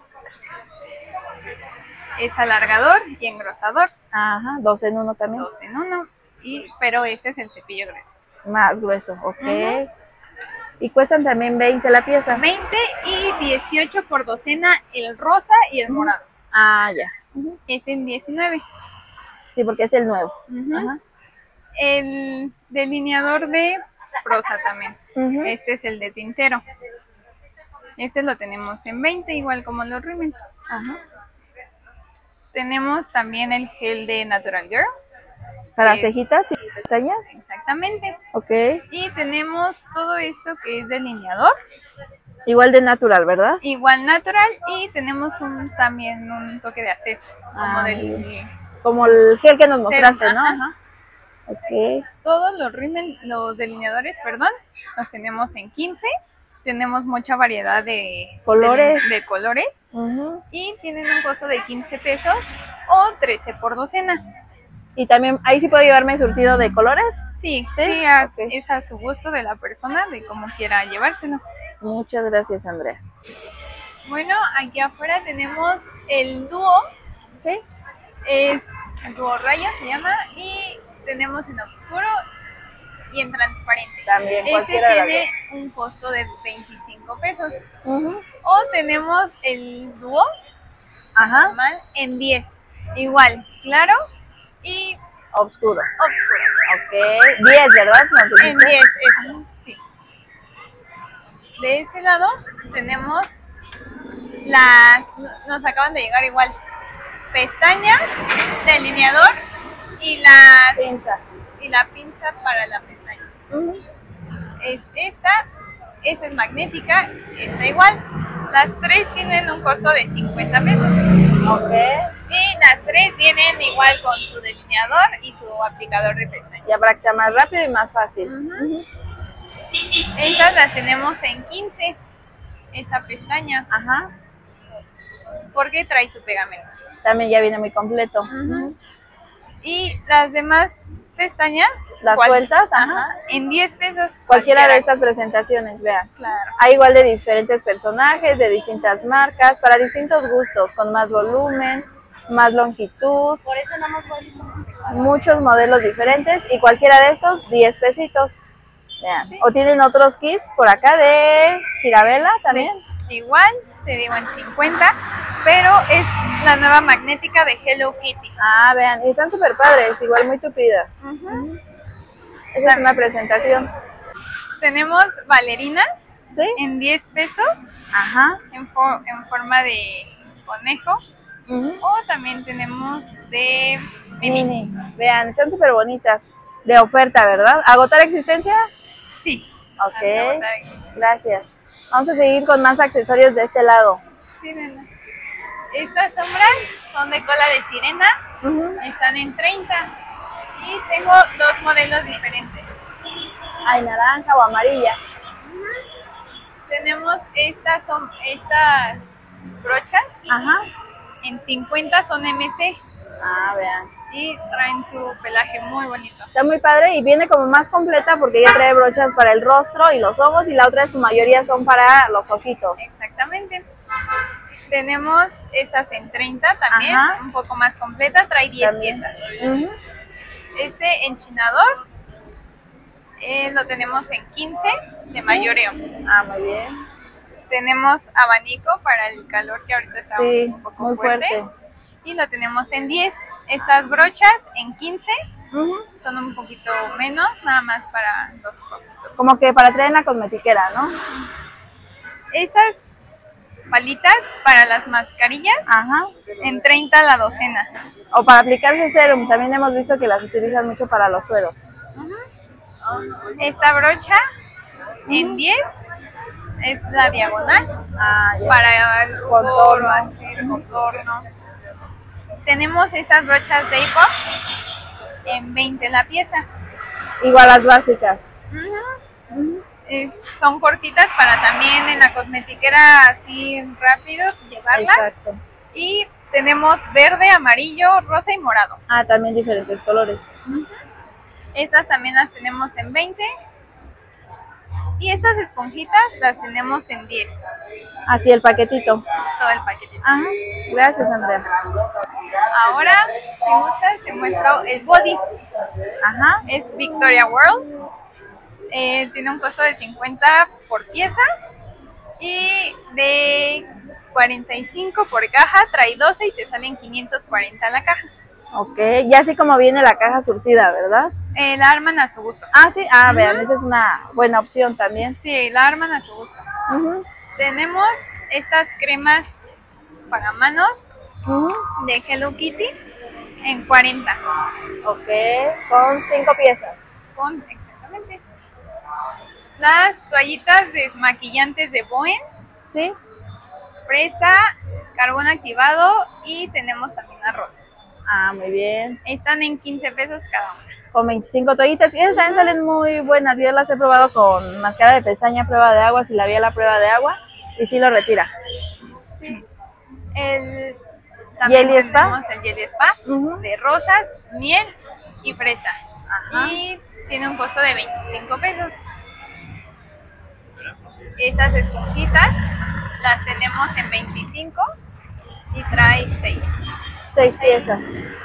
es alargador y engrosador. Ajá, dos en uno también. Dos en uno. Y, pero este es el cepillo grueso. Más grueso, ok. Ujú. Y cuestan también veinte la pieza. veinte y dieciocho por docena el rosa y el morado. Ah, ya. Ujú. Este en diecinueve. Sí, porque es el nuevo. Ujú. Ajá. El delineador de prosa también. Ujú. Este es el de tintero. Este lo tenemos en veinte, igual como los rímel. Ajá. Tenemos también el gel de Natural Girl. Para Es- cejitas y pestañas. Exactamente. Ok. Y tenemos todo esto que es delineador. Igual de natural, ¿verdad? Igual natural. Y tenemos un, también un toque de acceso. Como Ah, del muy bien. Como el gel que nos mostraste, serum, ¿no? ajá. Ok. Todos los rímel, los delineadores, perdón, los tenemos en quince. Tenemos mucha variedad de Colores. De, de colores. Ujú. Y tienen un costo de quince pesos o trece por docena. Y también, ahí sí puedo llevarme surtido de colores. Sí, ¿Sí? sí, a- Ok. es a su gusto de la persona, de cómo quiera llevárselo. Muchas gracias, Andrea. Bueno, aquí afuera tenemos el dúo, ¿Sí? es el dúo raya se llama, y tenemos en oscuro y en transparente. También, Este cualquiera de las tiene un costo de veinticinco pesos. Ujú. O tenemos el dúo Ajá. normal en diez, igual, claro y Oscuro. oscuro. Ok. diez, ¿verdad? ¿Nos En dijiste? diez, estos, sí. De este lado tenemos las, nos acaban de llegar igual, pestaña, delineador y la, Pinza. y la pinza para la pestaña. Ujú. Es esta, esta es magnética, está igual. Las tres tienen un costo de cincuenta pesos. Ok. Y las tres vienen igual con su delineador y su aplicador de pestaña. Ya para que sea más rápido y más fácil. Ujú. Estas las tenemos en quince, esta pestaña. Ajá. porque trae su pegamento. También ya viene muy completo. Uh-huh. Y las demás pestañas, las ¿cuál? sueltas, ajá. Ajá, en diez pesos. Cualquiera, cualquiera de estas presentaciones, vean. Claro. Hay igual de diferentes personajes, de distintas marcas, para distintos gustos, con más volumen, más longitud. Por eso no nos puede muchos modelos diferentes y cualquiera de estos, diez pesitos. Vean. Sí. O tienen otros kits por acá de Girabella también. De, igual, te digo en cincuenta, pero es la nueva magnética de Hello Kitty. Ah, vean, y están súper padres, igual muy tupidas. Uh-huh. Uh-huh. Esa es una presentación. Tenemos bailarinas, ¿sí? En diez pesos. Ajá. En, for, en forma de conejo. Uh-huh. O también tenemos de mini. mini. Vean, están súper bonitas. De oferta, ¿verdad? ¿Agotar existencia? Sí. Ok, gracias. Vamos a seguir con más accesorios de este lado. Sí, nena. Estas sombras son de cola de sirena, uh-huh. Están en treinta y tengo dos modelos diferentes. Hay naranja o amarilla. Uh-huh. Tenemos estas, son, estas brochas. Ajá. En cincuenta son M C. Ah, vean. Y traen su pelaje muy bonito. Está muy padre y viene como más completa porque ella trae brochas para el rostro y los ojos y la otra en su mayoría son para los ojitos. Exactamente. Tenemos estas en treinta también, ajá. Un poco más completa, trae diez también. Piezas. Uh-huh. Este enchinador eh, lo tenemos en quince de mayoreo. Ah, muy bien. Tenemos abanico para el calor que ahorita está sí, un poco muy fuerte. fuerte. Y lo tenemos en diez. Estas brochas en quince, uh-huh. Son un poquito menos, nada más para los ojitos. Como que para traer en la cosmetiquera, ¿no? Estas palitas para las mascarillas, ajá. En treinta la docena. O para aplicar su serum, también hemos visto que las utilizan mucho para los sueros. Uh-huh. Esta brocha uh-huh. En diez es la diagonal, ah, para el contorno, así, el contorno. Tenemos estas brochas de hip-hop en veinte la pieza. Igual las básicas. Uh-huh. Uh-huh. Es, son cortitas para también en la cosmetiquera así rápido llevarlas. Exacto. Y tenemos verde, amarillo, rosa y morado. Ah, también diferentes colores. Uh-huh. Estas también las tenemos en veinte. Y estas esponjitas las tenemos en diez. Así el paquetito. Todo el paquetito. Ajá. Gracias, Andrea. Ahora, si gustas, te muestro el body. Ajá. Es Victoria World. Eh, tiene un costo de cincuenta por pieza y de cuarenta y cinco por caja. Trae doce y te salen quinientos cuarenta la caja. Ok, y así como viene la caja surtida, ¿verdad? Eh, la arman a su gusto. Ah, sí, ah, uh-huh. Vean, esa es una buena opción también. Sí, la arman a su gusto. Uh-huh. Tenemos estas cremas para manos uh-huh. de Hello Kitty en cuarenta. Ok, con cinco piezas. Con, exactamente. Las toallitas desmaquillantes de Boen. Sí. Fresa, carbón activado y tenemos también arroz. Ah, muy bien. Están en quince pesos cada una. Con veinticinco toallitas. Y esas también salen muy buenas. Yo las he probado con máscara de pestaña, prueba de agua, si la vi a la prueba de agua. Y sí lo retira. Sí. El, también Jelly Spa. Tenemos el Jelly Spa uh-huh. de rosas, miel y fresa. Ajá. Y tiene un costo de veinticinco pesos. Estas esponjitas las tenemos en veinticinco y trae seis. Seis piezas.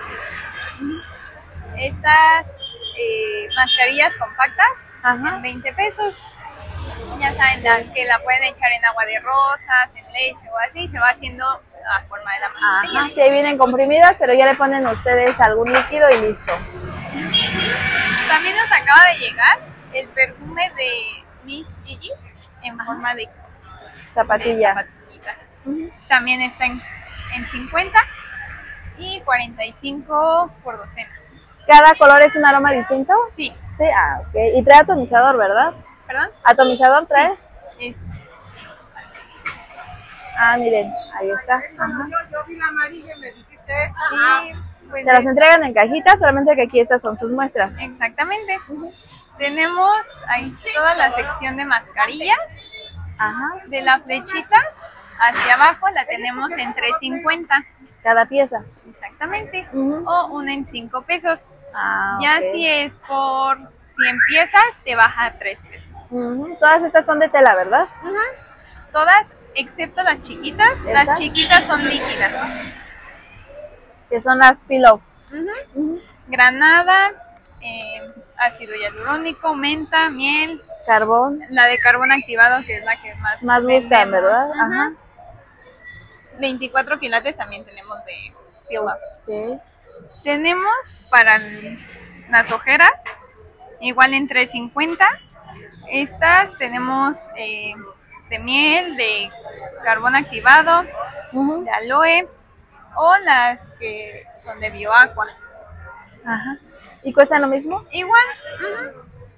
Estas eh, mascarillas compactas, ajá. En veinte pesos. Ya saben la, que la pueden echar en agua de rosas, en leche o así, se va haciendo a forma de la mascarilla. Ajá, sí, ahí vienen comprimidas, pero ya le ponen ustedes algún líquido y listo. También nos acaba de llegar el perfume de Miss Gigi en ajá. Forma de zapatilla. De uh-huh. También está en, en cincuenta y cuarenta y cinco por docena. ¿Cada color es un aroma distinto? Sí. Sí, ah, ok. Y trae atomizador, ¿verdad? ¿Perdón? ¿Atomizador trae? Sí. Es así. Ah, miren, ahí está. Ajá. Yo, yo vi la amarilla y me dijiste esa. Sí, pues se las entregan en cajitas, solamente que aquí estas son sus muestras. Exactamente. Uh-huh. Tenemos ahí toda la sección de mascarillas. Ajá. De la flechita hacia abajo la tenemos en tres cincuenta. Cada pieza. Exactamente. Uh-huh. O una en cinco pesos. Ah, ya okay. Si es por cien piezas, te baja a tres pesos. Uh-huh. Todas estas son de tela, ¿verdad? Uh-huh. Todas, excepto las chiquitas. ¿Estas? Las chiquitas son líquidas. Que son las pillow. Uh-huh. Uh-huh. Granada, eh, ácido hialurónico, menta, miel. Carbón. La de carbón activado, que es la que más Más buscan, ¿verdad? Uh-huh. Ajá. veinticuatro quilates también tenemos de Fill Up. Okay. Tenemos para las ojeras, igual en tres cincuenta. Estas tenemos eh, de miel, de carbón activado, uh-huh. de aloe, o las que son de Bioaqua. Ajá. ¿Y cuestan lo mismo? Igual. Uh-huh.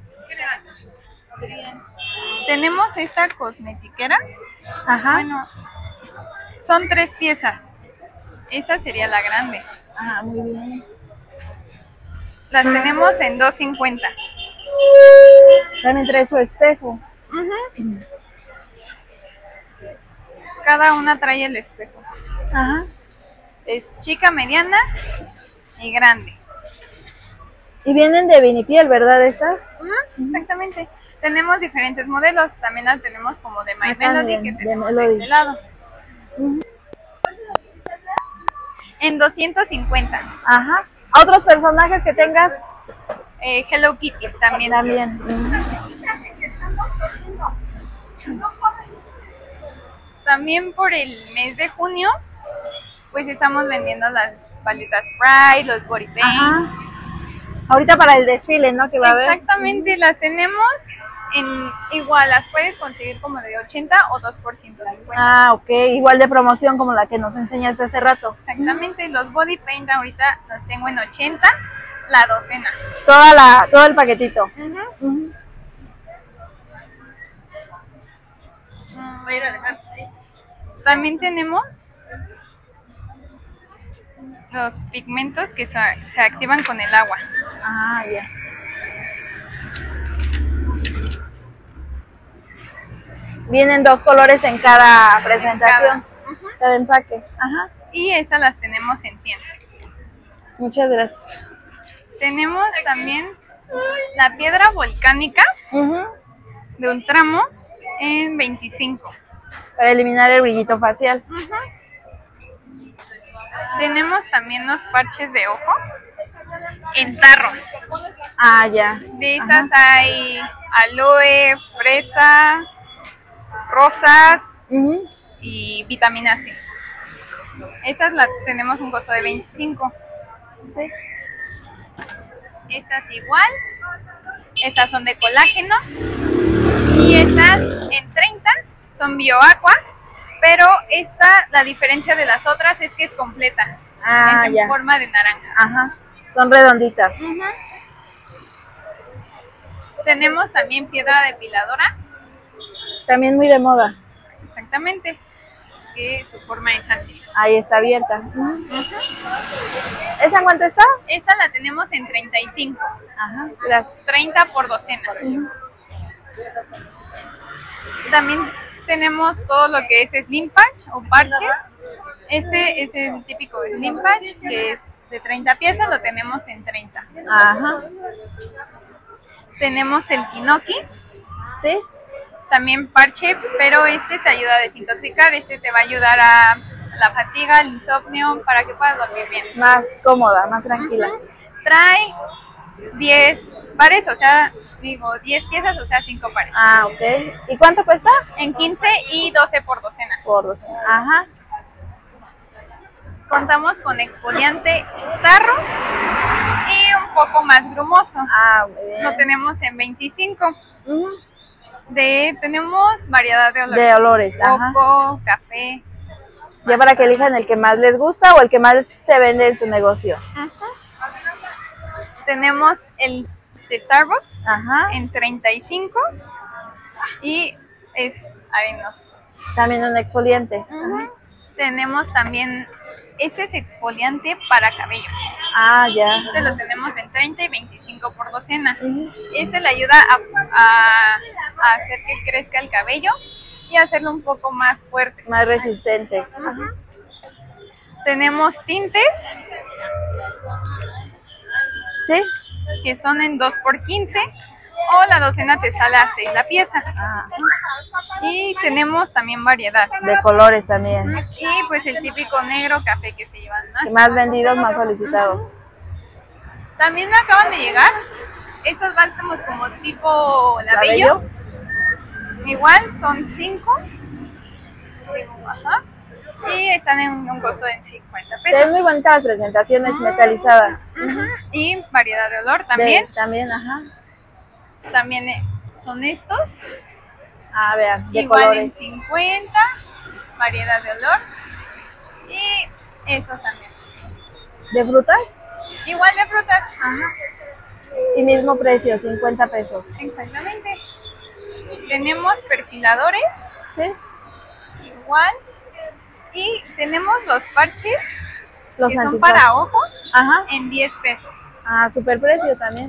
Tenemos esta cosmetiquera. Ajá. Bueno, son tres piezas. Esta sería la grande. Ah, muy bien. Las tenemos en dos cincuenta. También trae su espejo. Uh-huh. Cada una trae el espejo. Ajá. Es chica, mediana y grande. Y vienen de vinipiel, ¿verdad estas? Uh-huh. Exactamente. Tenemos diferentes modelos. También las tenemos como de My Acá Melody, bien, que tenemos de, de este lado. Uh-huh. En doscientos cincuenta. Ajá. ¿A otros personajes que tengas? Eh, Hello Kitty también. También. Uh-huh. También por el mes de junio, pues estamos vendiendo las paletas Sprite, los body paint. Ajá. Ahorita para el desfile, ¿no? Que va a haber. Exactamente, uh-huh. Las tenemos en igual, las puedes conseguir como de ochenta o dos por ciento cincuenta. Ah, ok, igual de promoción como la que nos enseñaste hace rato. Exactamente, uh-huh. Los body paint ahorita los tengo en ochenta, la docena. Toda la, todo el paquetito. Uh-huh. Uh-huh. Voy a ir a dejar. También tenemos los pigmentos que se, se activan con el agua. Ah, ya. Yeah. Vienen dos colores en cada presentación, en cada, uh-huh. cada empaque. Ajá. Y estas las tenemos en cien. Muchas gracias. Tenemos también la piedra volcánica uh-huh. de un tramo en veinticinco. Para eliminar el brillito facial. Uh-huh. Tenemos también los parches de ojo en tarro. Ah, ya. De esas Ajá. hay aloe, fresa, rosas uh-huh. y vitamina C. Estas las tenemos un costo de veinticinco. Sí. Estas igual. Estas son de colágeno. Y estas en treinta son Bioaqua. Pero esta, la diferencia de las otras es que es completa. Ah, es en ya. forma de naranja. Ajá. Son redonditas. Uh-huh. Tenemos también piedra depiladora. También muy de moda. Exactamente. Que su forma es así. Ahí está abierta. Uh-huh. Uh-huh. ¿Esa en cuánto está? Esta la tenemos en treinta y cinco. Ajá, gracias. treinta por docena. Uh-huh. También tenemos todo lo que es Slim Patch o parches. Este es el típico Slim Patch, que es de treinta piezas, lo tenemos en treinta. Ajá. Tenemos el Kinoki. ¿Sí? También parche, pero este te ayuda a desintoxicar, este te va a ayudar a la fatiga, el insomnio, para que puedas dormir bien. Más cómoda, más tranquila. Uh-huh. Trae diez pares, o sea, digo diez piezas, o sea, cinco pares. Ah, ok. ¿Y cuánto cuesta? En quince y doce por docena. Por docena. Ajá. Contamos con exfoliante tarro y un poco más grumoso. Ah, muy bien. Lo tenemos en veinticinco. Uh-huh. De, tenemos variedad de olores. De olores, ajá. Coco, café. Ya para que elijan el que más les gusta o el que más se vende en su negocio. Uh-huh. Tenemos el de Starbucks, ajá, en treinta y cinco y es arenoso. También un exfoliante. Uh-huh. Tenemos también, este es exfoliante para cabello. Ah, ya. Este lo tenemos en treinta y veinticinco por docena. Uh-huh. Este le ayuda a, a, a hacer que crezca el cabello y hacerlo un poco más fuerte. Más resistente. Ajá. Tenemos tintes. ¿Sí? Que son en dos por quince o la docena te sale a seis la pieza. Ah. Y tenemos también variedad. De colores también. Y pues el típico negro café que se llevan más. Y más vendidos, más solicitados. También me acaban de llegar estos bálsamos como tipo labello. Igual son cinco. Ajá. Y están en un costo de cincuenta pesos. Tienen muy bonitas las presentaciones metalizadas. Uh-huh. Y variedad de olor también. De, también, ajá. También son estos. Ah, vean, de igual colores. En cincuenta, variedad de olor. Y esos también. ¿De frutas? Igual de frutas. Ajá. Y mismo precio, cincuenta pesos. Exactamente. Tenemos perfiladores. Sí. Igual. Y tenemos los parches los que son para ojo. Ajá. En diez pesos. Ah, super precio también.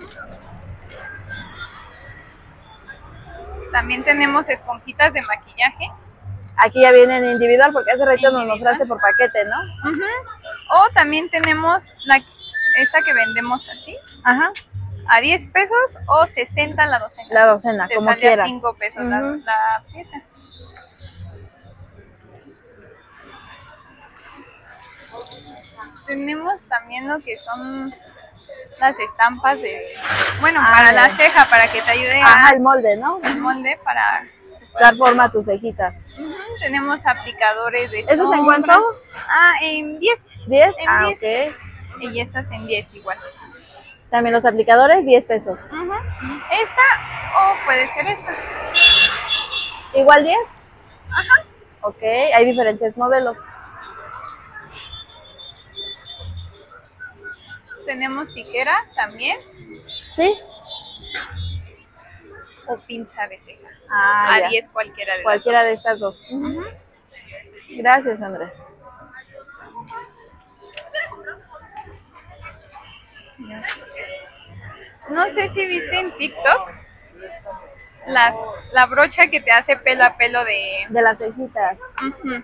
También tenemos esponjitas de maquillaje. Aquí ya vienen individual porque hace rato nos mostraste por paquete, ¿no? Uh-huh. O también tenemos la, esta que vendemos así. Ajá. A diez pesos o sesenta la docena. La docena, te como sale quiera. A cinco pesos uh-huh. la, la pieza. Tenemos también lo que son las estampas de, bueno, ah, para la ceja, para que te ayude Ajá, a... el molde, ¿no? El molde para... dar forma a tus cejitas. Uh-huh. Tenemos aplicadores de ¿Esos sombra. en cuánto? Ah, en diez. ¿diez? En ah, diez. ok. Y estas en diez igual. También los aplicadores, diez pesos. Uh-huh. Esta o oh, puede ser esta. ¿Igual diez? Ajá. Ok, hay diferentes modelos. Tenemos tijera también. ¿Sí? O pinza de ceja. Ah, a diez cualquiera de Cualquiera de estas dos. Uh-huh. Gracias, Andrea. No sé si viste en TikTok la, la brocha que te hace pelo a pelo de... De las cejitas. Uh-huh.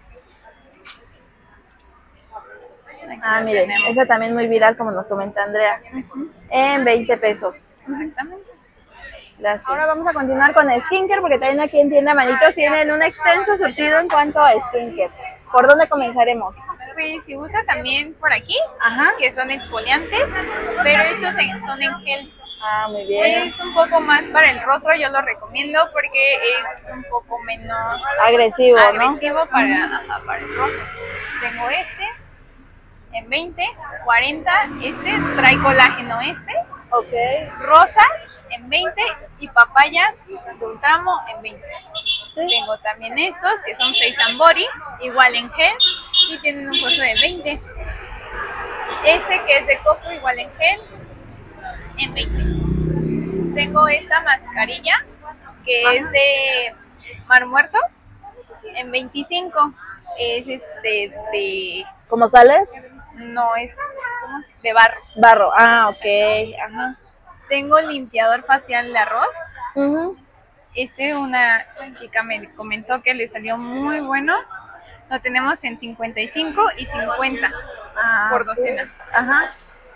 Ah, miren, esa también muy viral, como nos comenta Andrea. Uh-huh. En veinte pesos. Exactamente. Gracias. Ahora vamos a continuar con skincare, porque también aquí en Tienda Manitos tienen un extenso surtido en cuanto a skincare. ¿Por dónde comenzaremos? Pues si gusta también por aquí, ajá, que son exfoliantes, pero estos son en gel. Ah, muy bien. Es un poco más para el rostro, yo lo recomiendo porque es un poco menos agresivo, agresivo ¿no? para, ajá, para el rostro. Tengo este en veinte, cuarenta, este trae colágeno este, okay, rosas en veinte y papaya de un tramo en veinte. ¿Sí? Tengo también estos que son Face and Body, igual en gel y tienen un costo de veinte. Este que es de coco, igual en gel, en veinte. Tengo esta mascarilla que Ajá. es de Mar Muerto, en veinticinco. Es este de... ¿Cómo sales? No, es ¿cómo? De barro. Barro, ah, ok. Ajá. Tengo limpiador facial de arroz. Uh-huh. Este, una chica me comentó que le salió muy bueno. Lo tenemos en cincuenta y cinco y cincuenta ah, por docena. Okay. Ajá.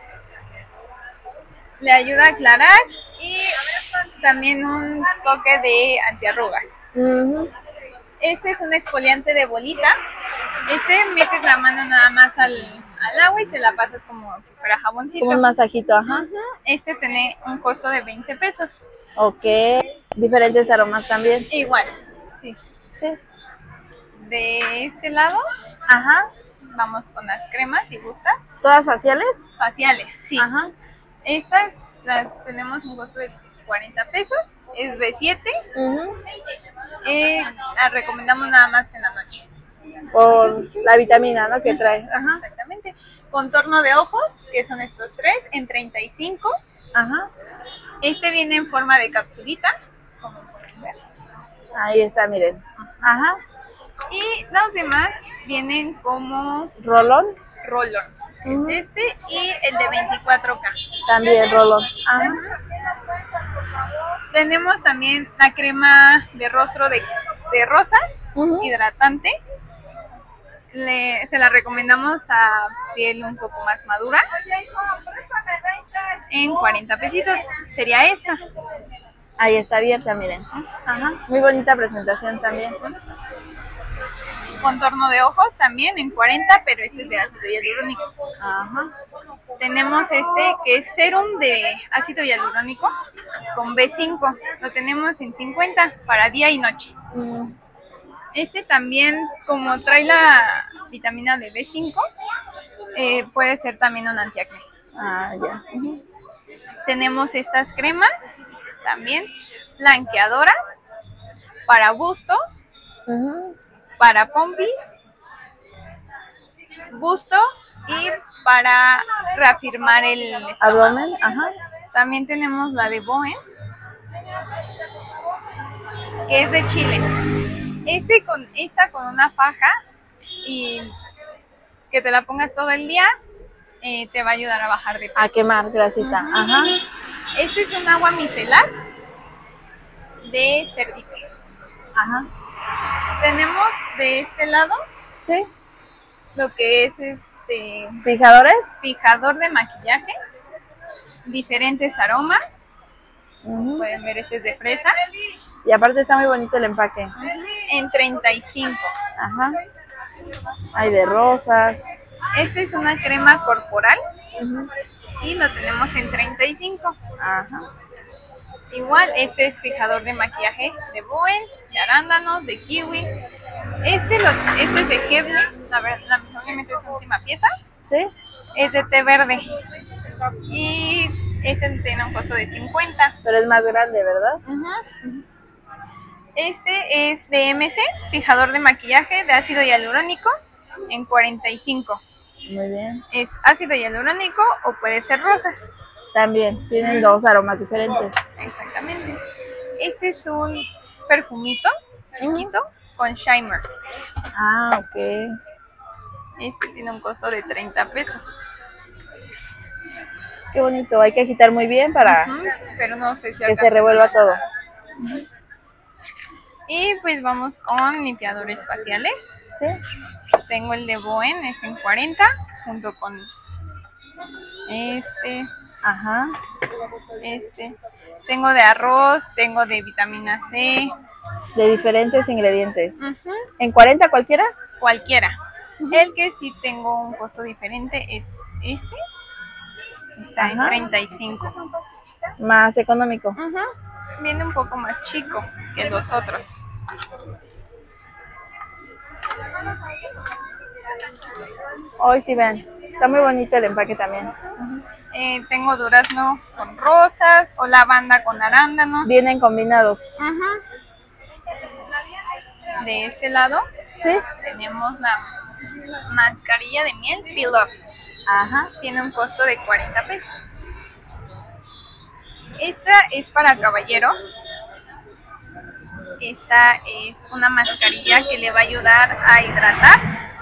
Le ayuda a aclarar y también un toque de antiarrugas. Uh-huh. Este es un exfoliante de bolita. Este metes la mano nada más al, al agua y te la pasas como si fuera jaboncito. Como un masajito, ajá. Uh-huh. Este tiene un costo de veinte pesos. Ok. Diferentes aromas también. Igual, sí. Sí. De este lado, ajá, vamos con las cremas si gustas. ¿Todas faciales? Faciales, sí. Ajá. Estas las tenemos un costo de cuarenta pesos. Es B siete. Uh-huh. Eh, las recomendamos nada más en la noche. Por la vitamina, ¿no? Que trae. Ajá. Exactamente. Contorno de ojos, que son estos tres, en treinta y cinco. Ajá. Este viene en forma de capsulita, como pueden ver. Ahí está, miren. Ajá. Y los demás vienen como rolón. Rolón. Uh-huh. Es este y el de veinticuatro K. También rolón. Ajá. Uh-huh. Tenemos también la crema de rostro de este rosa, Uh-huh. hidratante. Le, se la recomendamos a piel un poco más madura. En cuarenta pesitos. Sería esta. Ahí está abierta, miren. Ajá. Muy bonita presentación también. Contorno de ojos también en cuarenta, pero este es de ácido hialurónico. Ajá. Tenemos este que es serum de ácido hialurónico con B cinco. Lo tenemos en cincuenta para día y noche. Mm. Este también, como trae la vitamina de B cinco, eh, puede ser también un antiacné. Ah, ya. Uh-huh. Tenemos estas cremas también, blanqueadora para busto, Uh-huh. para pompis, busto y para reafirmar el estómago. Abdomen, ajá. También tenemos la de Boen, que es de Chile. Este con esta con una faja y que te la pongas todo el día, eh, te va a ayudar a bajar de peso. A quemar grasita. Uh-huh. Ajá. Este es un agua micelar de Cerdife. Ajá. Tenemos de este lado Sí. lo que es este ¿Fijadores? fijador de maquillaje, diferentes aromas. Uh-huh. Pueden ver, este es de fresa, Y aparte está muy bonito el empaque. en treinta y cinco. Ajá. Hay de rosas. Esta es una crema corporal Uh-huh. y lo tenemos en treinta y cinco. Ajá. Igual, este es fijador de maquillaje de Boen, de arándanos, de kiwi. Este, lo, este es de Heble, la verdad, lamentablemente es su última pieza. ¿Sí? Es de té verde. Y este tiene un costo de cincuenta. Pero es más grande, ¿verdad? Uh-huh. Este es de M C, fijador de maquillaje de ácido hialurónico, en cuarenta y cinco. Muy bien. Es ácido hialurónico o puede ser rosas. También tienen dos aromas diferentes. Exactamente. Este es un perfumito chiquito con shimmer. Ah, ok. Este tiene un costo de treinta pesos. Qué bonito. Hay que agitar muy bien para Ujú, pero no sé si que alcanza. se revuelva todo. Y pues vamos con limpiadores faciales. ¿Sí? Tengo el de Boen, este en cuarenta, junto con este, Ajá. este. Tengo de arroz, tengo de vitamina C. De diferentes ingredientes. Ujú, ¿En cuarenta cualquiera? cualquiera. El que sí tengo un costo diferente es este. Está en Ajá. treinta y cinco. Más económico. Ujú, viene un poco más chico que los otros. Hoy sí ven. Está muy bonito el empaque también. Eh, tengo durazno con rosas o lavanda con arándanos. Vienen combinados. Ujú. De este lado ¿Sí? tenemos la mascarilla de miel Peel Off. Ajá. Tiene un costo de cuarenta pesos. Esta es para caballero. Esta es una mascarilla que le va a ayudar a hidratar.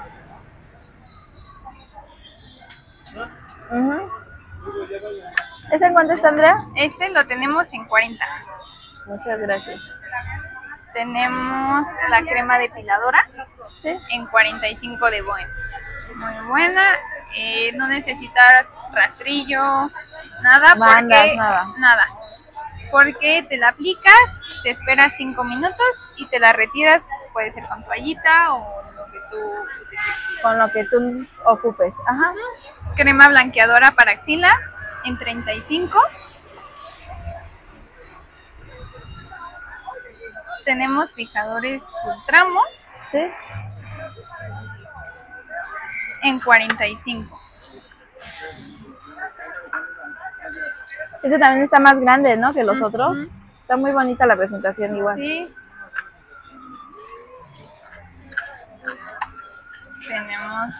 Uh-huh. ¿Ese en cuánto está, Andrea? Este lo tenemos en cuarenta. Muchas gracias. Tenemos la crema depiladora ¿Sí? en cuarenta y cinco de Boen. Muy buena. Eh, no necesitas rastrillo, nada. Bandas, porque, nada. Nada. Porque te la aplicas, te esperas cinco minutos y te la retiras. Puede ser con toallita o lo que tú utilices. Con lo que tú ocupes. Ajá. Crema blanqueadora para axila en treinta y cinco. Tenemos fijadores Ultramo ¿Sí? en cuarenta y cinco. Este también está más grande, ¿no? Que los Ujú. otros. Está muy bonita la presentación igual. Sí. Tenemos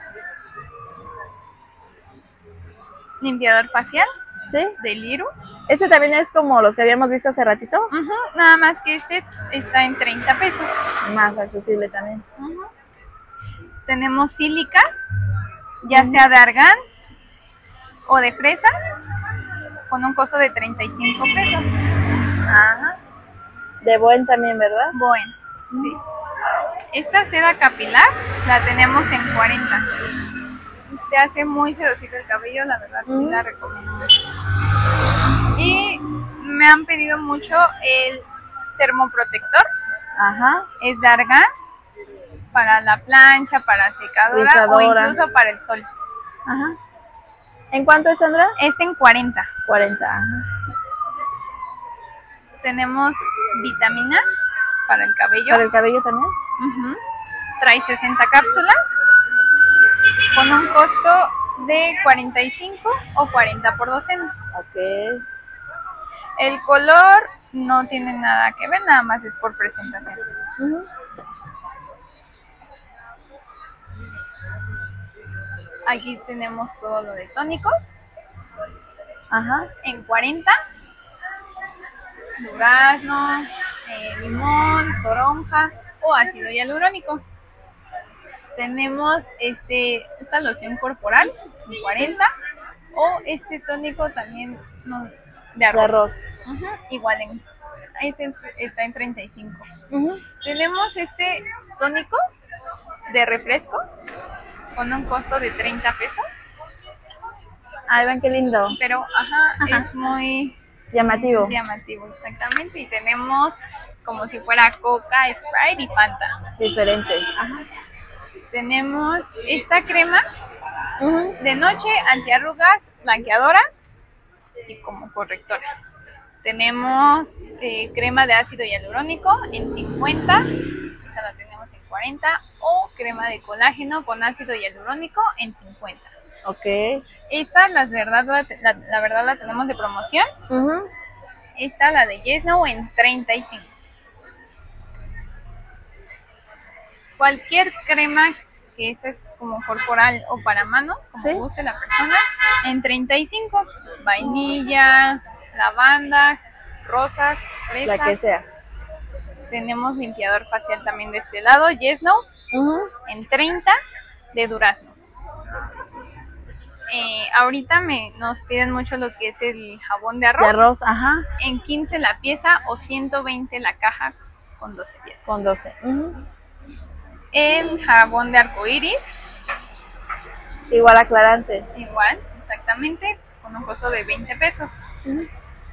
limpiador facial ¿Sí? de Liru. Este también es como los que habíamos visto hace ratito. Ujú, nada más que este está en treinta pesos. Más accesible también. Ujú. Tenemos sílicas, ya sea de argán o de fresa, con un costo de treinta y cinco pesos. Ajá. De buen también, ¿verdad? Bueno, Sí. Esta seda capilar la tenemos en cuarenta. Te hace muy sedosito el cabello, la verdad, mm. sí la recomiendo mucho. Y me han pedido mucho el termoprotector. Ajá. Es de argán para la plancha, para secadora, secadora o incluso para el sol. Ajá. ¿En cuánto es, Sandra? Este en cuarenta. cuarenta, ajá. Tenemos vitamina para el cabello. ¿Para el cabello también? Uh-huh. Trae sesenta cápsulas con un costo de cuarenta y cinco o cuarenta por docena. Ok. El color no tiene nada que ver, nada más es por presentación. Uh-huh. Aquí tenemos todo lo de tónicos. Ajá. En cuarenta. Durazno, eh, limón, toronja o ácido hialurónico. Tenemos este esta loción corporal en cuarenta o este tónico también no, de arroz. De arroz. Uh-huh. Igual en este está en treinta y cinco. Uh-huh. Tenemos este tónico de refresco con un costo de treinta pesos. Ay, ven qué lindo. Pero ajá, ajá. es muy llamativo. Llamativo, exactamente. Y tenemos como si fuera Coca, Sprite y Fanta. Diferentes. Ajá. Tenemos esta crema uh-huh. de noche, antiarrugas, blanqueadora y como correctora. Tenemos eh, crema de ácido hialurónico en cincuenta, esta la tenemos en cuarenta, o crema de colágeno con ácido hialurónico en cincuenta. Ok. Esta, la verdad, la, la, la verdad la tenemos de promoción. Uh-huh. Esta, la de Yes No, en treinta y cinco. Cualquier crema que esta es como corporal o para mano, como ¿sí? guste la persona, en treinta y cinco. Vainilla, lavanda, rosas, fresa. La que sea. Tenemos limpiador facial también de este lado, Yes No, uh-huh. en treinta, de durazno. Eh, ahorita me nos piden mucho lo que es el jabón de arroz. De arroz, ajá. En quince la pieza o ciento veinte la caja con doce piezas. Con doce. Uh-huh. El jabón de arcoíris. Igual aclarante. Igual, exactamente, con un costo de veinte pesos. Uh-huh.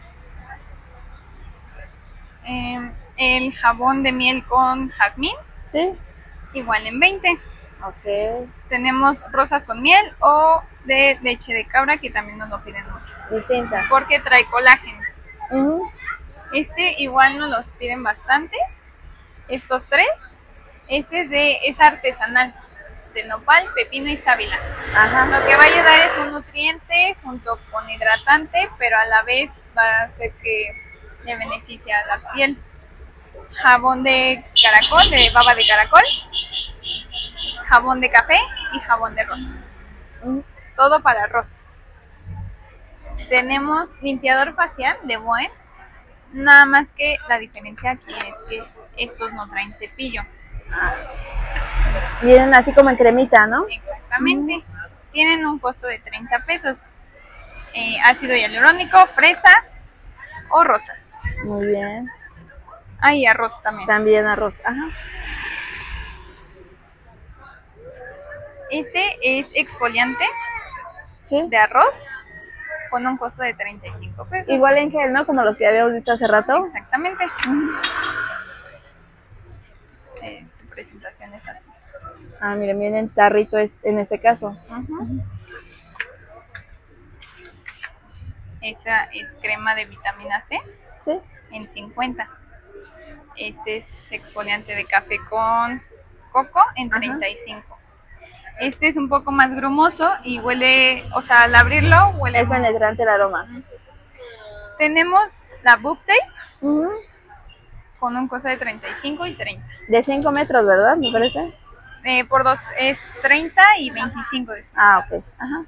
Eh, el jabón de miel con jazmín. Sí. Igual en veinte. Ok. Tenemos rosas con miel o de leche de cabra, que también nos lo piden mucho. Distintas. Porque trae colágeno. Uh-huh. Este igual nos los piden bastante. Estos tres. Este es de es artesanal, de nopal, pepino y sábila. Ajá. Lo que va a ayudar es un nutriente junto con hidratante, pero a la vez va a hacer que le beneficie a la piel. Jabón de caracol, de baba de caracol. Jabón de café y jabón de rosas. Uh-huh. Todo para rostro. Tenemos limpiador facial de Boen. Nada más que la diferencia aquí es que estos no traen cepillo. Ah. Vienen así como en cremita, ¿no? Exactamente. Uh-huh. Tienen un costo de treinta pesos. Eh, ácido hialurónico, fresa o rosas. Muy bien. Ah, y arroz también. También arroz, ajá. Este es exfoliante, ¿sí? De arroz con un costo de treinta y cinco pesos. Igual en gel, ¿no? Como los que habíamos visto hace rato. Exactamente. Uh-huh. eh, su presentación es así. Ah, miren, viene en tarrito en este caso. Uh-huh. Uh-huh. Esta es crema de vitamina C. Sí. En cincuenta. Este es exfoliante de café con coco en treinta y cinco. Ajá. Este es un poco más grumoso y huele, o sea, al abrirlo huele... Es penetrante el aroma. Uh-huh. Tenemos la Book Tape, uh-huh. con un costo de treinta y cinco y treinta. De cinco metros, ¿verdad? Me parece. Eh, por dos es treinta y veinticinco. Ah, ok. Ajá.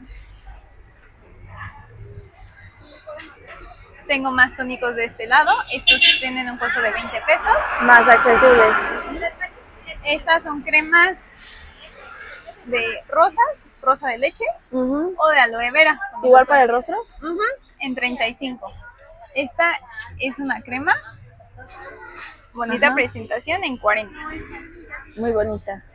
Tengo más tónicos de este lado. Estos tienen un costo de veinte pesos. Más accesibles. Estas son cremas de rosas, rosa de leche, uh-huh. o de aloe vera. ¿Igual para el rostro? Uh-huh, en treinta y cinco. Esta es una crema bonita Ajá. presentación en cuarenta. Muy bonita.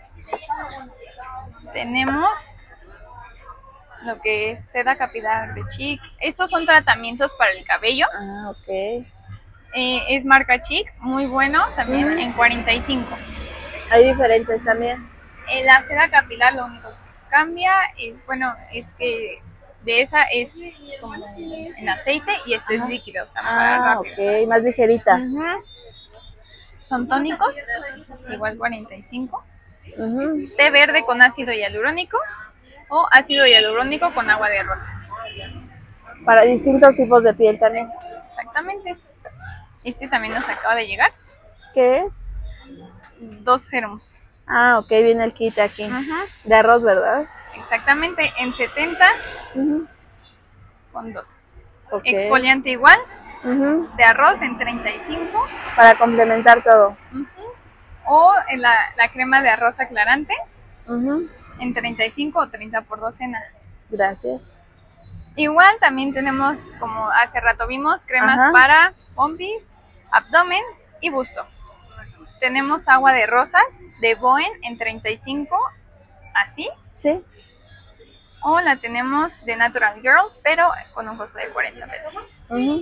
Tenemos lo que es seda capilar de Chic. Estos son tratamientos para el cabello. Ah, ok. Eh, es marca Chic, muy bueno, también Ujú. en cuarenta y cinco. Hay diferentes también. En la seda capilar lo único que cambia, es, bueno, es que de esa es como en aceite y este Ajá. es líquido, o sea, para Ah, rápido. ok, más ligerita. Ujú. Son tónicos, igual cuarenta y cinco. Ujú. Té verde con ácido hialurónico o ácido hialurónico con agua de rosas. Para distintos tipos de piel también. Exactamente. Este también nos acaba de llegar. ¿Qué es? Dos serums. Ah, ok, viene el kit aquí. Ujú. De arroz, ¿verdad? Exactamente, en setenta Ujú. con dos. Ok. Exfoliante igual, Ujú. de arroz en treinta y cinco. Para complementar todo. Ujú. O en la, la crema de arroz aclarante Ujú. en treinta y cinco o treinta por docena. Gracias. Igual también tenemos, como hace rato vimos, cremas Ajá. para pompis, abdomen y busto. Tenemos agua de rosas de Boen en treinta y cinco, así. ¿Sí? O la tenemos de Natural Girl, pero con un costo de cuarenta pesos. Ujú.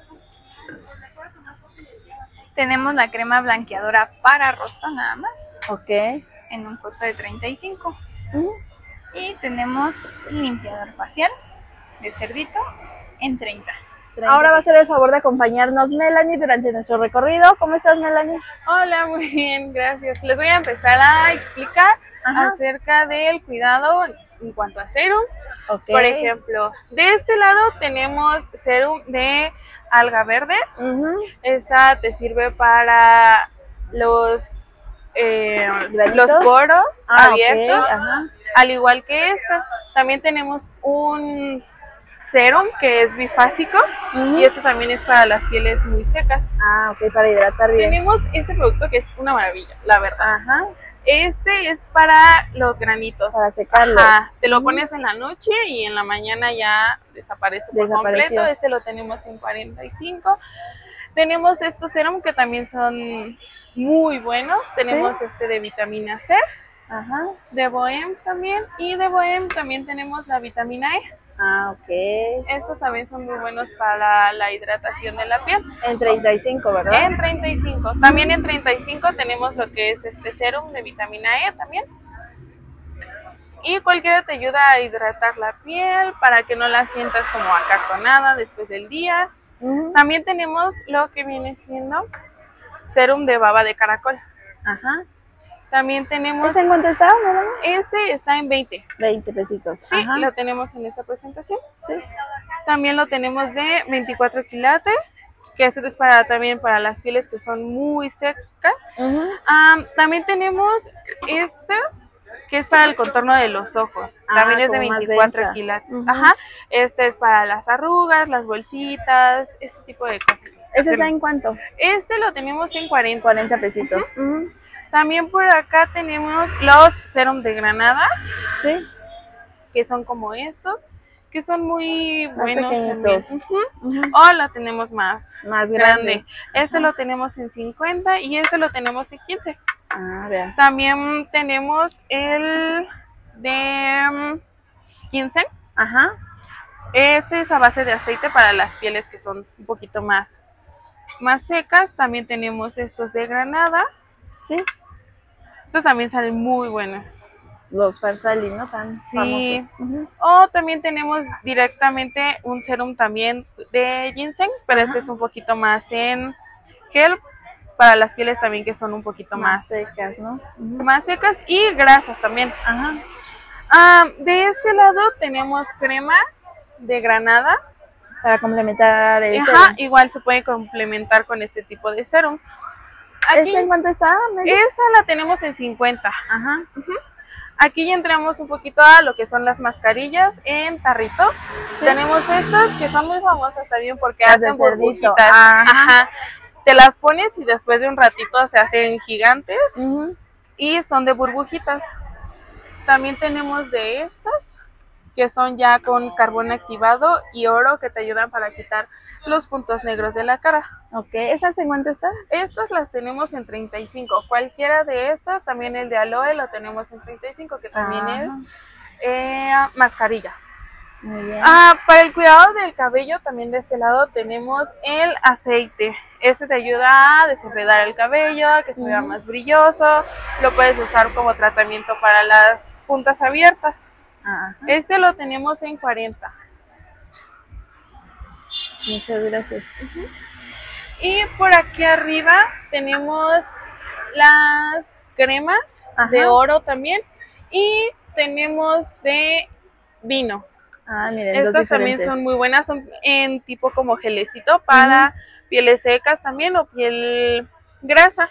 Tenemos la crema blanqueadora para rostro nada más, Ok. en un costo de treinta y cinco. Ujú. Y tenemos limpiador facial de cerdito en treinta. Ahora va a ser el favor de acompañarnos Melanie durante nuestro recorrido. ¿Cómo estás, Melanie? Hola, muy bien, gracias. Les voy a empezar a explicar Ajá. acerca del cuidado en cuanto a serum. Ok. Por ejemplo, de este lado tenemos serum de alga verde. Ujú. Esta te sirve para los, eh, ¿Granitos? los poros Ah, abiertos, ok, ajá. al igual que esta. También tenemos un serum que es bifásico Ujú. y este también es para las pieles muy secas. Ah, ok, para hidratar bien. Tenemos este producto que es una maravilla, la verdad. Ajá. Este es para los granitos. Para secarlos. Ajá, te lo Ujú. pones en la noche y en la mañana ya desaparece por Desapareció. completo. Este lo tenemos en cuarenta y cinco. Tenemos estos serum que también son muy buenos. Tenemos Sí. este de vitamina C, Ajá. de Bohem también. Y de Bohem también tenemos la vitamina E. Ah, ok. Estos también son muy buenos para la hidratación de la piel. En treinta y cinco, ¿verdad? En treinta y cinco. También en treinta y cinco tenemos lo que es este serum de vitamina E también. Y cualquiera te ayuda a hidratar la piel para que no la sientas como acartonada después del día. Ujú. También tenemos lo que viene siendo serum de baba de caracol. Ajá. También tenemos, ¿Ese en cuánto está, Melanie? este está en veinte. veinte pesitos. Sí, Ajá. lo tenemos en esa presentación. Sí. También lo tenemos de veinticuatro quilates, que este es para también para las pieles que son muy secas. Ujú. Am, también tenemos este, que es para el contorno de los ojos. Ah, También es de como más veinticuatro densa. quilates. Ujú. Ajá. Este es para las arrugas, las bolsitas, ese tipo de cosas. ¿Ese está en cuánto? Este lo tenemos en cuarenta. cuarenta pesitos. Ujú. También por acá tenemos los serum de granada, Sí. que son como estos, que son muy Más buenos pequeñitos. también. Ujú. Ujú. O lo tenemos más Más grande. grande. Este lo tenemos en cincuenta y este lo tenemos en quince. Ah, vean. También tenemos el de mm, ginseng. Ajá. Este es a base de aceite para las pieles que son un poquito más, más secas. También tenemos estos de granada. Sí. Estos también salen muy buenos. Los Farsali, ¿no? Tan Sí. famosos. Ujú. O también tenemos directamente un serum también de ginseng, pero Ajá. este es un poquito más en gel para las pieles también que son un poquito Más más, secas, ¿no? Ujú. más secas y grasas también. Ajá. Ah, de este lado tenemos crema de granada. Para complementar el Ajá, serum. igual se puede complementar con este tipo de serum. Aquí, ¿Este en cuánto está, Meli? esta la tenemos en cincuenta. Ajá. Aquí ya entramos un poquito a lo que son las mascarillas en tarrito. Tenemos estas que son muy famosas también porque Las de hacen cerdito. burbujitas. Ajá. Ajá. Te las pones y después de un ratito se hacen gigantes Ujú. y son de burbujitas. También tenemos de estas que son ya con carbón activado y oro, que te ayudan para quitar los puntos negros de la cara. Ok, ¿esas en cuánto están? Estas las tenemos en treinta y cinco. Cualquiera de estas, también el de aloe lo tenemos en treinta y cinco, que también Ajá. es eh, mascarilla. Muy bien. Ah, para el cuidado del cabello, también de este lado tenemos el aceite. Este te ayuda a desenredar el cabello, a que se vea más brilloso. Lo puedes usar como tratamiento para las puntas abiertas. Ajá. Este lo tenemos en cuarenta. Muchas gracias. Y por aquí arriba tenemos las cremas Ajá. de oro también. Y tenemos de vino. Ah, miren, dos Estas también diferentes. son muy buenas, son en tipo como gelecito para pieles secas también o piel grasa.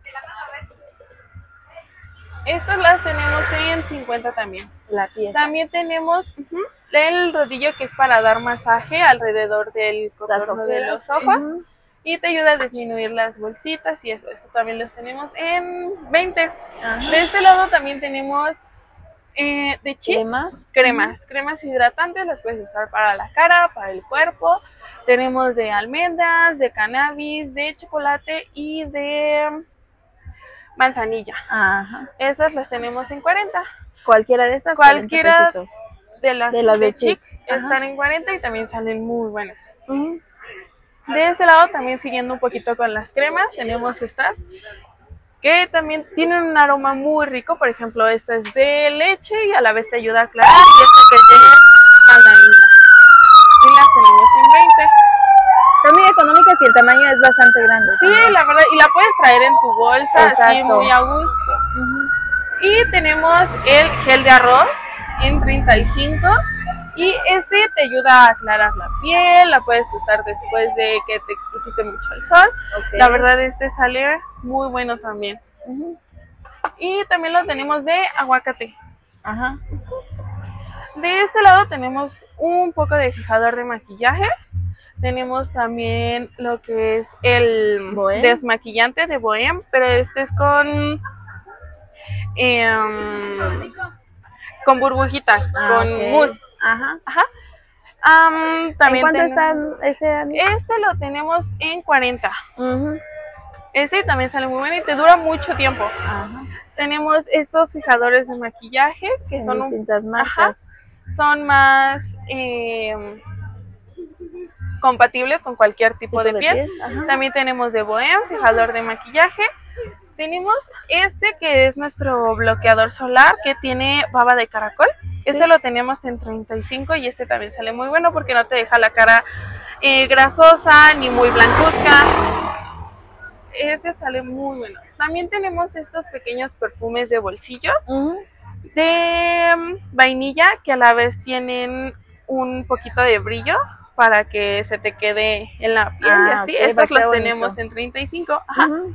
Estas las tenemos en cincuenta también. La pieza. También tenemos ujú, el rodillo, que es para dar masaje alrededor del contorno de los ojos. Ujú. Y te ayuda a disminuir las bolsitas y eso. Eso también los tenemos en veinte. Ajá. De este lado también tenemos eh, de chip. ¿Cremas? Cremas, cremas hidratantes, las puedes usar para la cara, para el cuerpo. Tenemos de almendras, de cannabis, de chocolate y de manzanilla. Ajá. Estas las tenemos en cuarenta. Cualquiera de estas. Cualquiera cuarenta pesitos. de las De las de Chic Chic. Ajá. están en cuarenta y también salen muy buenas. Ujú. De este lado también, siguiendo un poquito con las cremas, tenemos estas que también tienen un aroma muy rico. Por ejemplo, esta es de leche y a la vez te ayuda a aclarar, y esta que es de mandarina. Y las tenemos en veinte. Son muy económicas y el tamaño es bastante grande. Sí, la verdad, y la puedes traer en tu bolsa, así Exacto. muy a gusto. Ujú. Y tenemos el gel de arroz en treinta y cinco. Y este te ayuda a aclarar la piel, la puedes usar después de que te expusiste mucho al sol. Ok. La verdad, este sale muy bueno también. Ujú. Y también lo tenemos de aguacate. Ajá. De este lado tenemos un poco de fijador de maquillaje. Tenemos también lo que es el Bohem. desmaquillante de Bohem, pero este es con em, con burbujitas, Ah, con ok. mousse. Ajá. Ajá. Am, ¿En también cuánto tenemos- está ese, amiga? Este lo tenemos en cuarenta. Ujú. Este también sale muy bueno y te dura mucho tiempo. Ajá. Tenemos estos fijadores de maquillaje que En son un distintas marcas. Ajá. son más eh, compatibles con cualquier tipo, de, piel. Ajá. También tenemos de Bohem, fijador de maquillaje. Tenemos este que es nuestro bloqueador solar, que tiene baba de caracol. Este Sí. lo tenemos en treinta y cinco y este también sale muy bueno porque no te deja la cara eh, grasosa ni muy blancuzca. Este sale muy bueno. También tenemos estos pequeños perfumes de bolsillo Ujú. de mm, vainilla, que a la vez tienen un poquito de brillo para que se te quede en la piel y Ah, así. ok, para Estos que sea los bonito. tenemos en treinta y cinco. Ajá. Ujú.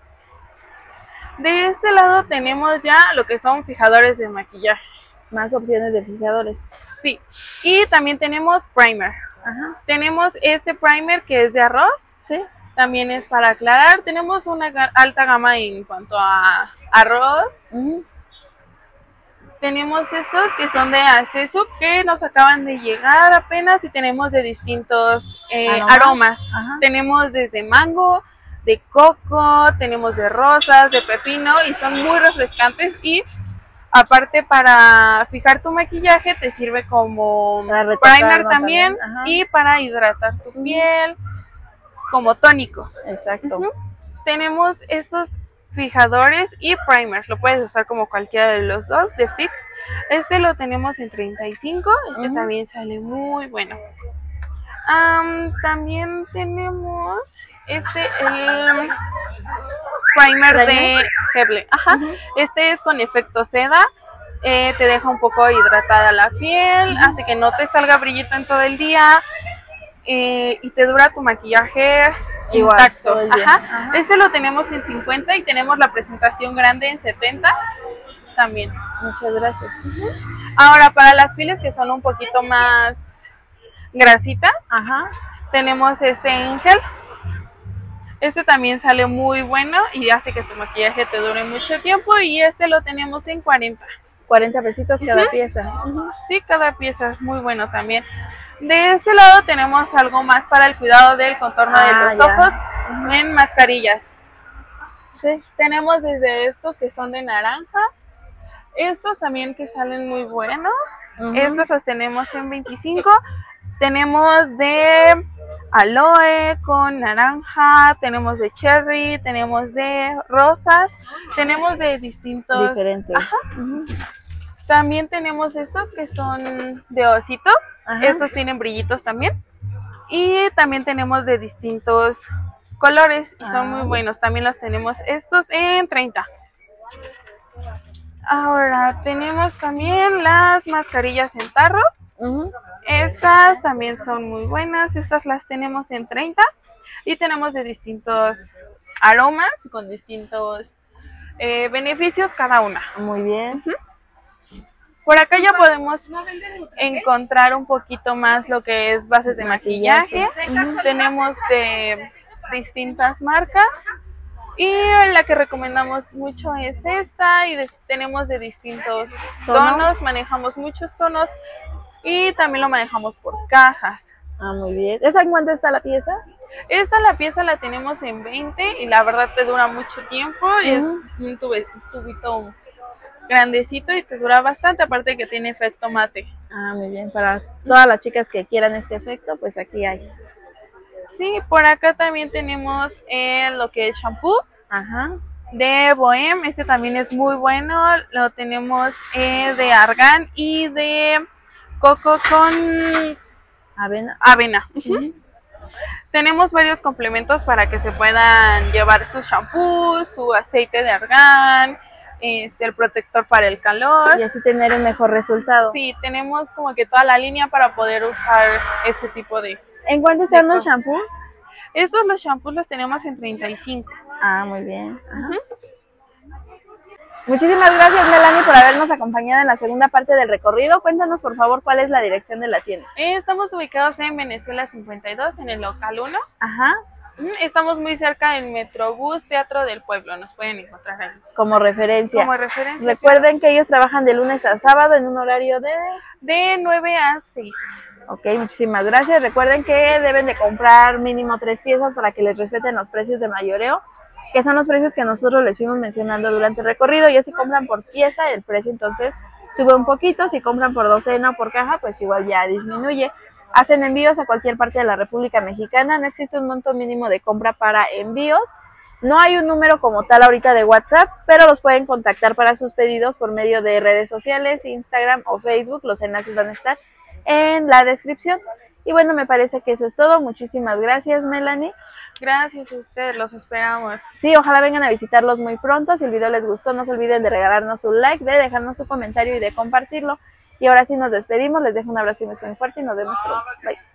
De este lado tenemos ya lo que son fijadores de maquillaje. Más opciones de fijadores. Sí. Y también tenemos primer. Ajá. Tenemos este primer que es de arroz. Sí. También es para aclarar. Tenemos una ga- alta gama en cuanto a arroz. Ujú. Tenemos estos que son de Acesu, que nos acaban de llegar apenas, y tenemos de distintos eh, ¿Aromas? aromas. Ajá. Tenemos desde mango, de coco, tenemos de rosas, de pepino, y son muy refrescantes. Y aparte, para fijar tu maquillaje te sirve como Para retocar, primer ¿no? también, También, ajá. y para hidratar tu piel como tónico. Exacto. Ujú. Tenemos estos fijadores y primers, lo puedes usar como cualquiera de los dos de Fix. Este lo tenemos en treinta y cinco, este Ujú. también sale muy bueno. Am, también tenemos este, el primer de ¿Primer? Heble. Ajá. Ujú. Este es con efecto seda. Eh, te deja un poco hidratada la piel, hace que no te salga brillito en todo el día, eh, y te dura tu maquillaje Igual, intacto. todo el día. Ajá. Ajá. Este lo tenemos en cincuenta y tenemos la presentación grande en setenta también. Muchas gracias. Ahora, para las pieles que son un poquito más grasitas, Ajá. tenemos este en gel. Este también sale muy bueno y hace que tu maquillaje te dure mucho tiempo, y este lo tenemos en cuarenta. cuarenta pesitos cada uh-huh. pieza. Uh-huh. Sí, cada pieza es muy bueno también. De este lado tenemos algo más para el cuidado del contorno ah, de los ya. ojos uh-huh. en mascarillas. Sí. Tenemos desde estos que son de naranja, estos también que salen muy buenos, uh-huh. estos los tenemos en veinticinco, tenemos de aloe con naranja, tenemos de cherry, tenemos de rosas, tenemos de distintos... Diferentes. Ajá. Uh-huh. También tenemos estos que son de osito, ajá. estos tienen brillitos también, y también tenemos de distintos colores y ah. son muy buenos, también los tenemos estos en treinta. Ahora tenemos también las mascarillas en tarro, uh-huh. estas también son muy buenas, estas las tenemos en treinta y tenemos de distintos aromas con distintos eh, beneficios cada una. Muy bien. Uh-huh. Por acá ya podemos encontrar un poquito más lo que es bases de maquillaje, uh-huh. tenemos de distintas marcas. Y la que recomendamos mucho es esta y de, tenemos de distintos tonos. tonos, manejamos muchos tonos y también lo manejamos por cajas. Ah, muy bien. ¿Esa en cuánto está la pieza? Esta la pieza la tenemos en veinte y la verdad te dura mucho tiempo y uh-huh. es un tube, tubito grandecito y te dura bastante, aparte que tiene efecto mate. Ah, muy bien. Para todas las chicas que quieran este efecto, pues aquí hay. Sí, por acá también tenemos eh, lo que es shampoo. Ajá. De Bohem, este también es muy bueno, lo tenemos eh, de argán y de coco con avena. avena. Uh-huh. Tenemos varios complementos para que se puedan llevar su shampoo, su aceite de argán, este, el protector para el calor. Y así tener un mejor resultado. Sí, tenemos como que toda la línea para poder usar este tipo de... ¿En cuánto están los shampoos? Estos los shampoos los tenemos en treinta y cinco. Ah, muy bien. Uh-huh. Muchísimas gracias, Melanie, por habernos acompañado en la segunda parte del recorrido. Cuéntanos, por favor, cuál es la dirección de la tienda. Eh, estamos ubicados en Venezuela cincuenta y dos, en el local uno. Ajá. Estamos muy cerca del Metrobús Teatro del Pueblo, nos pueden encontrar ahí. Como referencia. Como referencia. Recuerden claro. que ellos trabajan de lunes a sábado en un horario de... De nueve a seis. Ok, muchísimas gracias. Recuerden que deben de comprar mínimo tres piezas para que les respeten los precios de mayoreo, que son los precios que nosotros les fuimos mencionando durante el recorrido. Ya si compran por pieza, el precio entonces sube un poquito. Si compran por docena o por caja, pues igual ya disminuye. Hacen envíos a cualquier parte de la República Mexicana. No existe un monto mínimo de compra para envíos. No hay un número como tal ahorita de WhatsApp, pero los pueden contactar para sus pedidos por medio de redes sociales, Instagram o Facebook. Los enlaces van a estar en la descripción. Y bueno, me parece que eso es todo. Muchísimas gracias, Melanie. Gracias a ustedes, los esperamos. Sí, ojalá vengan a visitarlos muy pronto. Si el video les gustó, no se olviden de regalarnos un like, de dejarnos su comentario y de compartirlo. Y ahora sí nos despedimos, les dejo un abrazo y un beso muy fuerte y nos vemos pronto. Bye.